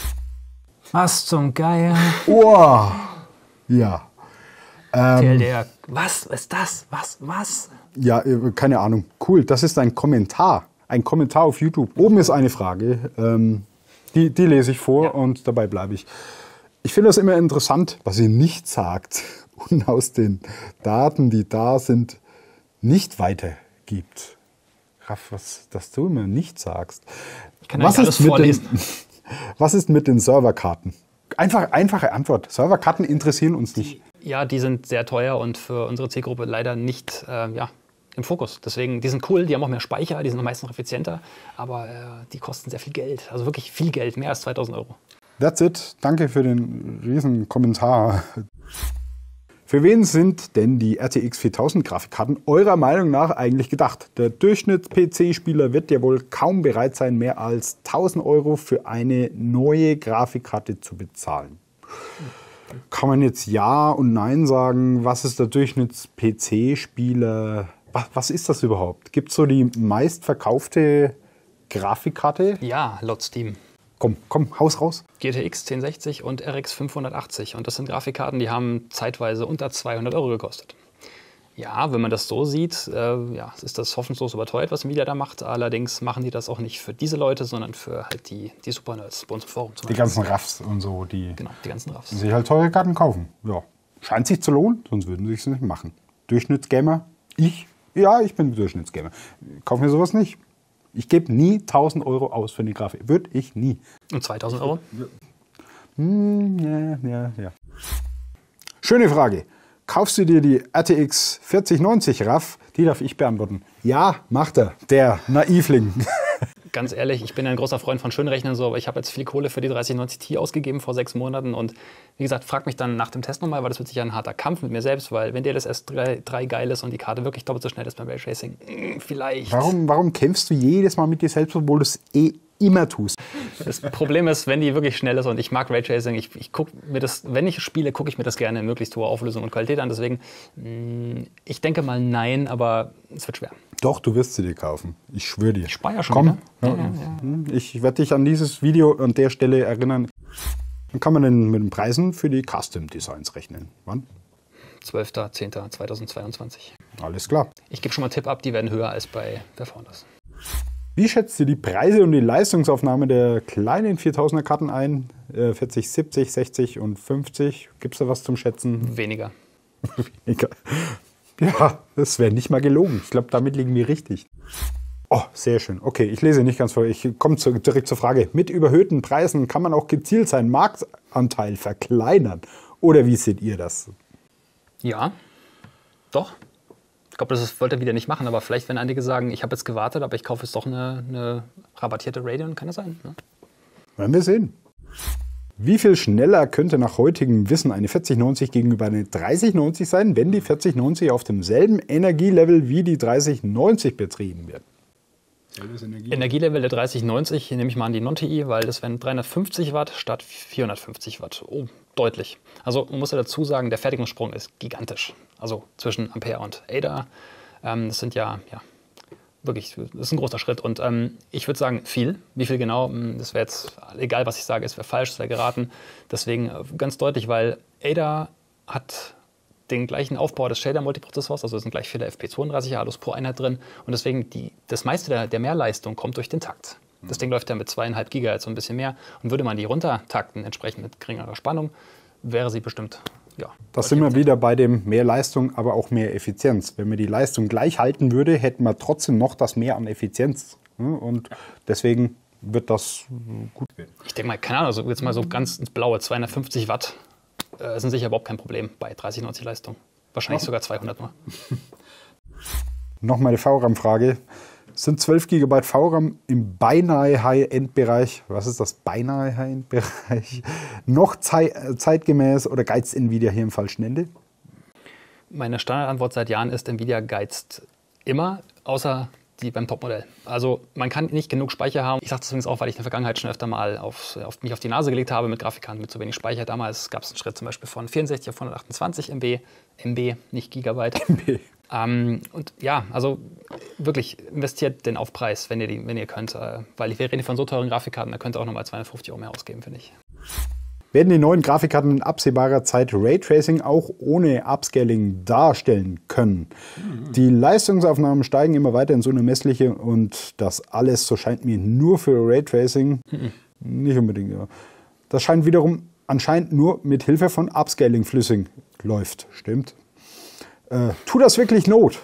Was zum Geier? Oh, ja. Ähm, T L D R. Was ist das? Was? Was? Ja, keine Ahnung. Cool, das ist ein Kommentar. Ein Kommentar auf YouTube. Oben ist eine Frage, ähm, die, die lese ich vor ja. und dabei bleibe ich. Ich finde das immer interessant, was ihr nicht sagt und aus den Daten, die da sind, nicht weitergibt. Raff, was dass du immer nicht sagst. Ich kann was alles vorlesen. Den, was ist mit den Serverkarten? Einfach, einfache Antwort. Serverkarten interessieren uns nicht. Ja, die sind sehr teuer und für unsere Zielgruppe leider nicht äh, ja, im Fokus. Deswegen, die sind cool, die haben auch mehr Speicher, die sind meistens noch effizienter, aber äh, die kosten sehr viel Geld. Also wirklich viel Geld, mehr als zweitausend Euro. That's it. Danke für den riesen Kommentar. Für wen sind denn die R T X viertausend Grafikkarten eurer Meinung nach eigentlich gedacht? Der Durchschnitts-P C-Spieler wird ja wohl kaum bereit sein, mehr als tausend Euro für eine neue Grafikkarte zu bezahlen. Kann man jetzt Ja und Nein sagen? Was ist der Durchschnitts-P C-Spieler? Was, was ist das überhaupt? Gibt es so die meistverkaufte Grafikkarte? Ja, laut Steam. Komm, komm, haus raus. G T X zehn sechzig und R X fünfhundertachtzig. Und das sind Grafikkarten, die haben zeitweise unter zweihundert Euro gekostet. Ja, wenn man das so sieht, äh, ja, ist das hoffnungslos überteuert, was Nvidia da macht. Allerdings machen die das auch nicht für diese Leute, sondern für halt die, die Supernerds bei uns im Forum. Zum die ganzen Raffs und so. Die genau, die ganzen Raffs. Sich halt teure Karten kaufen. Ja. Scheint sich zu lohnen, sonst würden sie es nicht machen. Durchschnittsgamer? Ich? Ja, ich bin Durchschnittsgamer. Kauf mir sowas nicht. Ich gebe nie tausend Euro aus für eine Grafik. Würde ich nie. Und zweitausend Euro? Hm, ja, ja, ja. Schöne Frage. Kaufst du dir die R T X vierzig neunzig, Raff? Die darf ich beantworten. Ja, macht er. Der Naivling. Ganz ehrlich, ich bin ein großer Freund von Schönrechnen, so, aber ich habe jetzt viel Kohle für die dreißig neunzig Ti ausgegeben vor sechs Monaten. Und wie gesagt, frag mich dann nach dem Test nochmal, weil das wird sicher ein harter Kampf mit mir selbst, weil wenn D L S S drei geil ist und die Karte wirklich doppelt so schnell ist beim Raytracing, vielleicht. Warum, warum kämpfst du jedes Mal mit dir selbst, obwohl du es eh immer tust? Das Problem ist, wenn die wirklich schnell ist und ich mag Raytracing, ich, ich guck mir das, wenn ich spiele, gucke ich mir das gerne in möglichst hoher Auflösung und Qualität an. Deswegen, ich denke mal nein, aber es wird schwer. Doch, du wirst sie dir kaufen. Ich schwöre dir. Ich speicher schon. Komm, ja, ja, ja, ja. Ich werde dich an dieses Video an der Stelle erinnern. Dann kann man denn mit den Preisen für die Custom Designs rechnen. Wann? zwölfter zehnter zweitausendzweiundzwanzig. Alles klar. Ich gebe schon mal einen Tipp ab, die werden höher als bei Performance. Wie schätzt ihr die Preise und die Leistungsaufnahme der kleinen viertausender Karten ein? Äh, vierzig, siebzig, sechzig und fünfzig. Gibt es da was zum Schätzen? Weniger. Weniger. Ja, das wäre nicht mal gelogen. Ich glaube, damit liegen wir richtig. Oh, sehr schön. Okay, ich lese nicht ganz vor. Ich komme zu, direkt zur Frage. Mit überhöhten Preisen kann man auch gezielt seinen Marktanteil verkleinern. Oder wie seht ihr das? Ja, doch. Ich glaube, das wollte er wieder nicht machen, aber vielleicht, wenn einige sagen, ich habe jetzt gewartet, aber ich kaufe jetzt doch eine, eine rabattierte Radeon, kann das sein? Ne? Werden wir sehen. Wie viel schneller könnte nach heutigem Wissen eine vierzig neunzig gegenüber einer dreißig neunzig sein, wenn die vierzig neunzig auf demselben Energielevel wie die dreißig neunzig betrieben wird? Energie. Energielevel der dreißig neunzig nehme ich mal an die Non-T I, weil das wären dreihundertfünfzig Watt statt vierhundertfünfzig Watt. Oh, deutlich. Also man muss ja dazu sagen, der Fertigungssprung ist gigantisch. Also zwischen Ampere und Ada. Ähm, das sind ja, ja wirklich, das ist ein großer Schritt. Und ähm, ich würde sagen, viel. Wie viel genau, das wäre jetzt, egal was ich sage, es wäre falsch, es wäre geraten. Deswegen ganz deutlich, weil Ada hat den gleichen Aufbau des Shader-Multiprozessors, also es sind gleich viele F P zweiunddreißig A L Us pro Einheit drin. Und deswegen, die, das meiste der, der Mehrleistung kommt durch den Takt. Das Ding läuft ja mit zweieinhalb Gigahertz, so ein bisschen mehr. Und würde man die runtertakten, entsprechend mit geringerer Spannung, wäre sie bestimmt, ja. Das sind wir wieder bei dem mehr Leistung, aber auch mehr Effizienz. Wenn man die Leistung gleich halten würde, hätten wir trotzdem noch das mehr an Effizienz. Und deswegen wird das gut werden. Ich denke mal, keine Ahnung, also jetzt mal so ganz ins Blaue, zweihundertfünfzig Watt äh, sind sicher überhaupt kein Problem bei dreißig neunzig Leistung. Wahrscheinlich sogar zweihundert nur. Nochmal eine V RAM-Frage. Sind zwölf Gigabyte V RAM im beinahe High-End-Bereich, was ist das beinahe High-End-Bereich, noch zei zeitgemäß oder geizt Nvidia hier im falschen Ende? Meine Standardantwort seit Jahren ist, Nvidia geizt immer, außer die beim Topmodell. Also man kann nicht genug Speicher haben. Ich sage das übrigens auch, weil ich in der Vergangenheit schon öfter mal auf, auf mich auf die Nase gelegt habe mit Grafikkarten mit zu wenig Speicher. Damals gab es einen Schritt zum Beispiel von vierundsechzig auf hundertachtundzwanzig M B, M B, nicht Gigabyte. M B. Ähm, und ja, also wirklich investiert den Aufpreis, wenn ihr, die, wenn ihr könnt. Äh, weil wir reden von so teuren Grafikkarten, da könnt ihr auch nochmal zweihundertfünfzig Euro mehr ausgeben, finde ich. Werden die neuen Grafikkarten in absehbarer Zeit Raytracing auch ohne Upscaling darstellen können? Mhm. Die Leistungsaufnahmen steigen immer weiter ins Unermessliche und das alles, so scheint mir, nur für Raytracing. Mhm. Nicht unbedingt, ja. Das scheint wiederum anscheinend nur mit Hilfe von Upscaling flüssig läuft. Stimmt. Äh, tu das wirklich Not?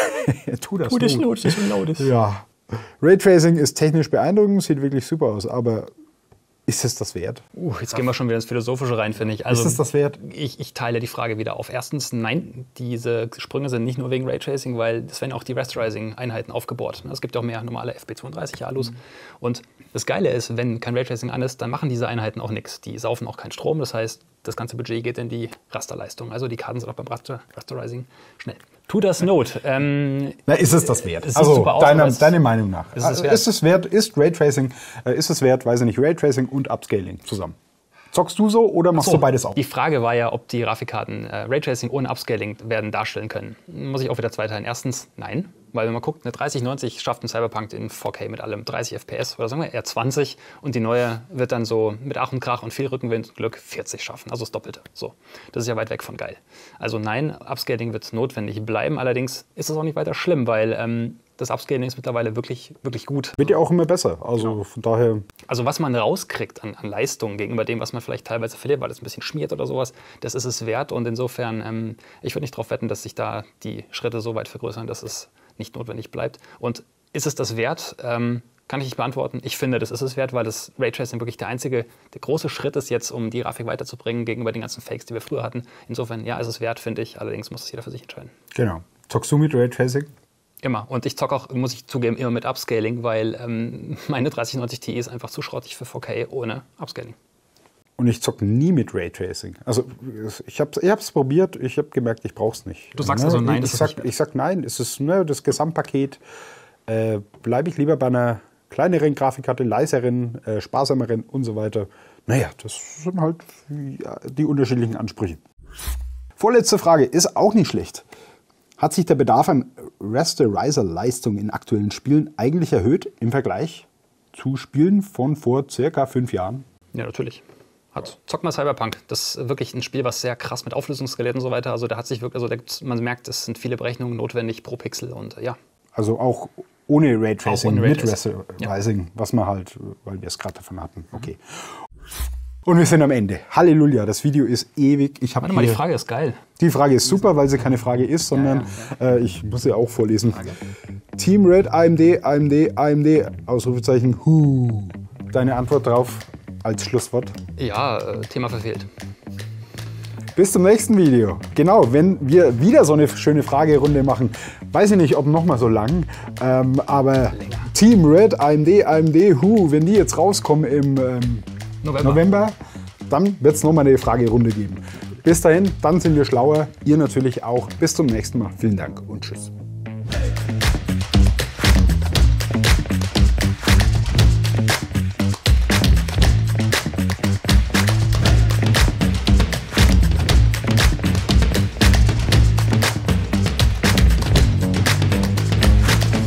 tu das tu das Not. Not, das ist Not. Ja. Raytracing ist technisch beeindruckend, sieht wirklich super aus, aber ist es das wert? Uh, jetzt gehen wir schon wieder ins Philosophische rein, finde ich. Also, ist es das wert? Ich, ich teile die Frage wieder auf. Erstens, nein, diese Sprünge sind nicht nur wegen Raytracing, weil es werden auch die Rasterizing-Einheiten aufgebohrt. Es gibt auch mehr normale F P zweiunddreißig Alus. Mhm. Und das Geile ist, wenn kein Raytracing an ist, dann machen diese Einheiten auch nichts. Die saufen auch keinen Strom. Das heißt, das ganze Budget geht in die Rasterleistung. Also die Karten sind auch beim Raster Rasterizing schnell. Tu das Not. Ähm, Na, ist es das wert? Es also aus, deine, deine Meinung nach. Ist es wert? Ist es wert? Ist Raytracing, äh, ist es wert, weiß ich nicht, Raytracing und Upscaling zusammen? Zockst du so oder machst so, du beides auch? Die Frage war ja, ob die Grafikkarten äh, Raytracing ohne Upscaling werden darstellen können. Muss ich auch wieder zweiteilen. Erstens, nein. Weil wenn man guckt, eine dreißig neunzig schafft ein Cyberpunk in vier K mit allem dreißig F P S oder sagen wir eher zwanzig und die neue wird dann so mit Ach und Krach und viel Rückenwind und Glück vierzig schaffen, also das Doppelte. So, das ist ja weit weg von geil. Also nein, Upscaling wird notwendig bleiben, allerdings ist es auch nicht weiter schlimm, weil ähm, das Upscaling ist mittlerweile wirklich, wirklich gut. Wird ja auch immer besser, also genau. Von daher... Also was man rauskriegt an, an Leistung gegenüber dem, was man vielleicht teilweise verliert, weil es ein bisschen schmiert oder sowas, das ist es wert und insofern, ähm, ich würde nicht darauf wetten, dass sich da die Schritte so weit vergrößern, dass es nicht notwendig bleibt. Und ist es das wert? Ähm, kann ich nicht beantworten. Ich finde, das ist es wert, weil das Raytracing wirklich der einzige, der große Schritt ist jetzt, um die Grafik weiterzubringen gegenüber den ganzen Fakes, die wir früher hatten. Insofern, ja, ist es wert, finde ich. Allerdings muss es jeder für sich entscheiden. Genau. Zockst du mit Raytracing? Immer. Und ich zocke auch, muss ich zugeben, immer mit Upscaling, weil ähm, meine dreißig neunzig Ti ist einfach zu schrottig für vier K ohne Upscaling. Und ich zocke nie mit Raytracing. Also ich habe es probiert, ich habe gemerkt, ich brauche es nicht. Du sagst also nein, ich, ich, sag, ich sag nein, es ist ne, das Gesamtpaket. Äh, Bleibe ich lieber bei einer kleineren Grafikkarte, leiseren, äh, sparsameren und so weiter. Naja, das sind halt ja, die unterschiedlichen Ansprüche. Vorletzte Frage, ist auch nicht schlecht. Hat sich der Bedarf an Rasterizer-Leistung in aktuellen Spielen eigentlich erhöht im Vergleich zu Spielen von vor circa fünf Jahren? Ja, natürlich. Hat. Zock mal Cyberpunk. Das ist wirklich ein Spiel, was sehr krass mit Auflösungsgeräten und so weiter. Also da hat sich wirklich, also da man merkt, es sind viele Berechnungen notwendig pro Pixel und ja. Also auch ohne Raytracing, ohne mit Raytracing. Rasterizing, ja. Was wir halt, weil wir es gerade davon hatten. Okay. Und wir sind am Ende. Halleluja, das Video ist ewig. Ich Warte mal, die Frage ist geil. Die Frage ist super, weil sie keine Frage ist, sondern ja, ja, ja. Äh, ich muss sie auch vorlesen. Frage. Team Red, A M D, A M D, A M D, Ausrufezeichen, hu. Deine Antwort drauf als Schlusswort? Ja, äh, Thema verfehlt. Bis zum nächsten Video. Genau, wenn wir wieder so eine schöne Fragerunde machen, weiß ich nicht, ob noch mal so lang, ähm, aber länger. Team Red, A M D, A M D, hu, wenn die jetzt rauskommen im ähm, November. November, dann wird es noch mal eine Fragerunde geben. Bis dahin, dann sind wir schlauer, ihr natürlich auch. Bis zum nächsten Mal. Vielen Dank und tschüss.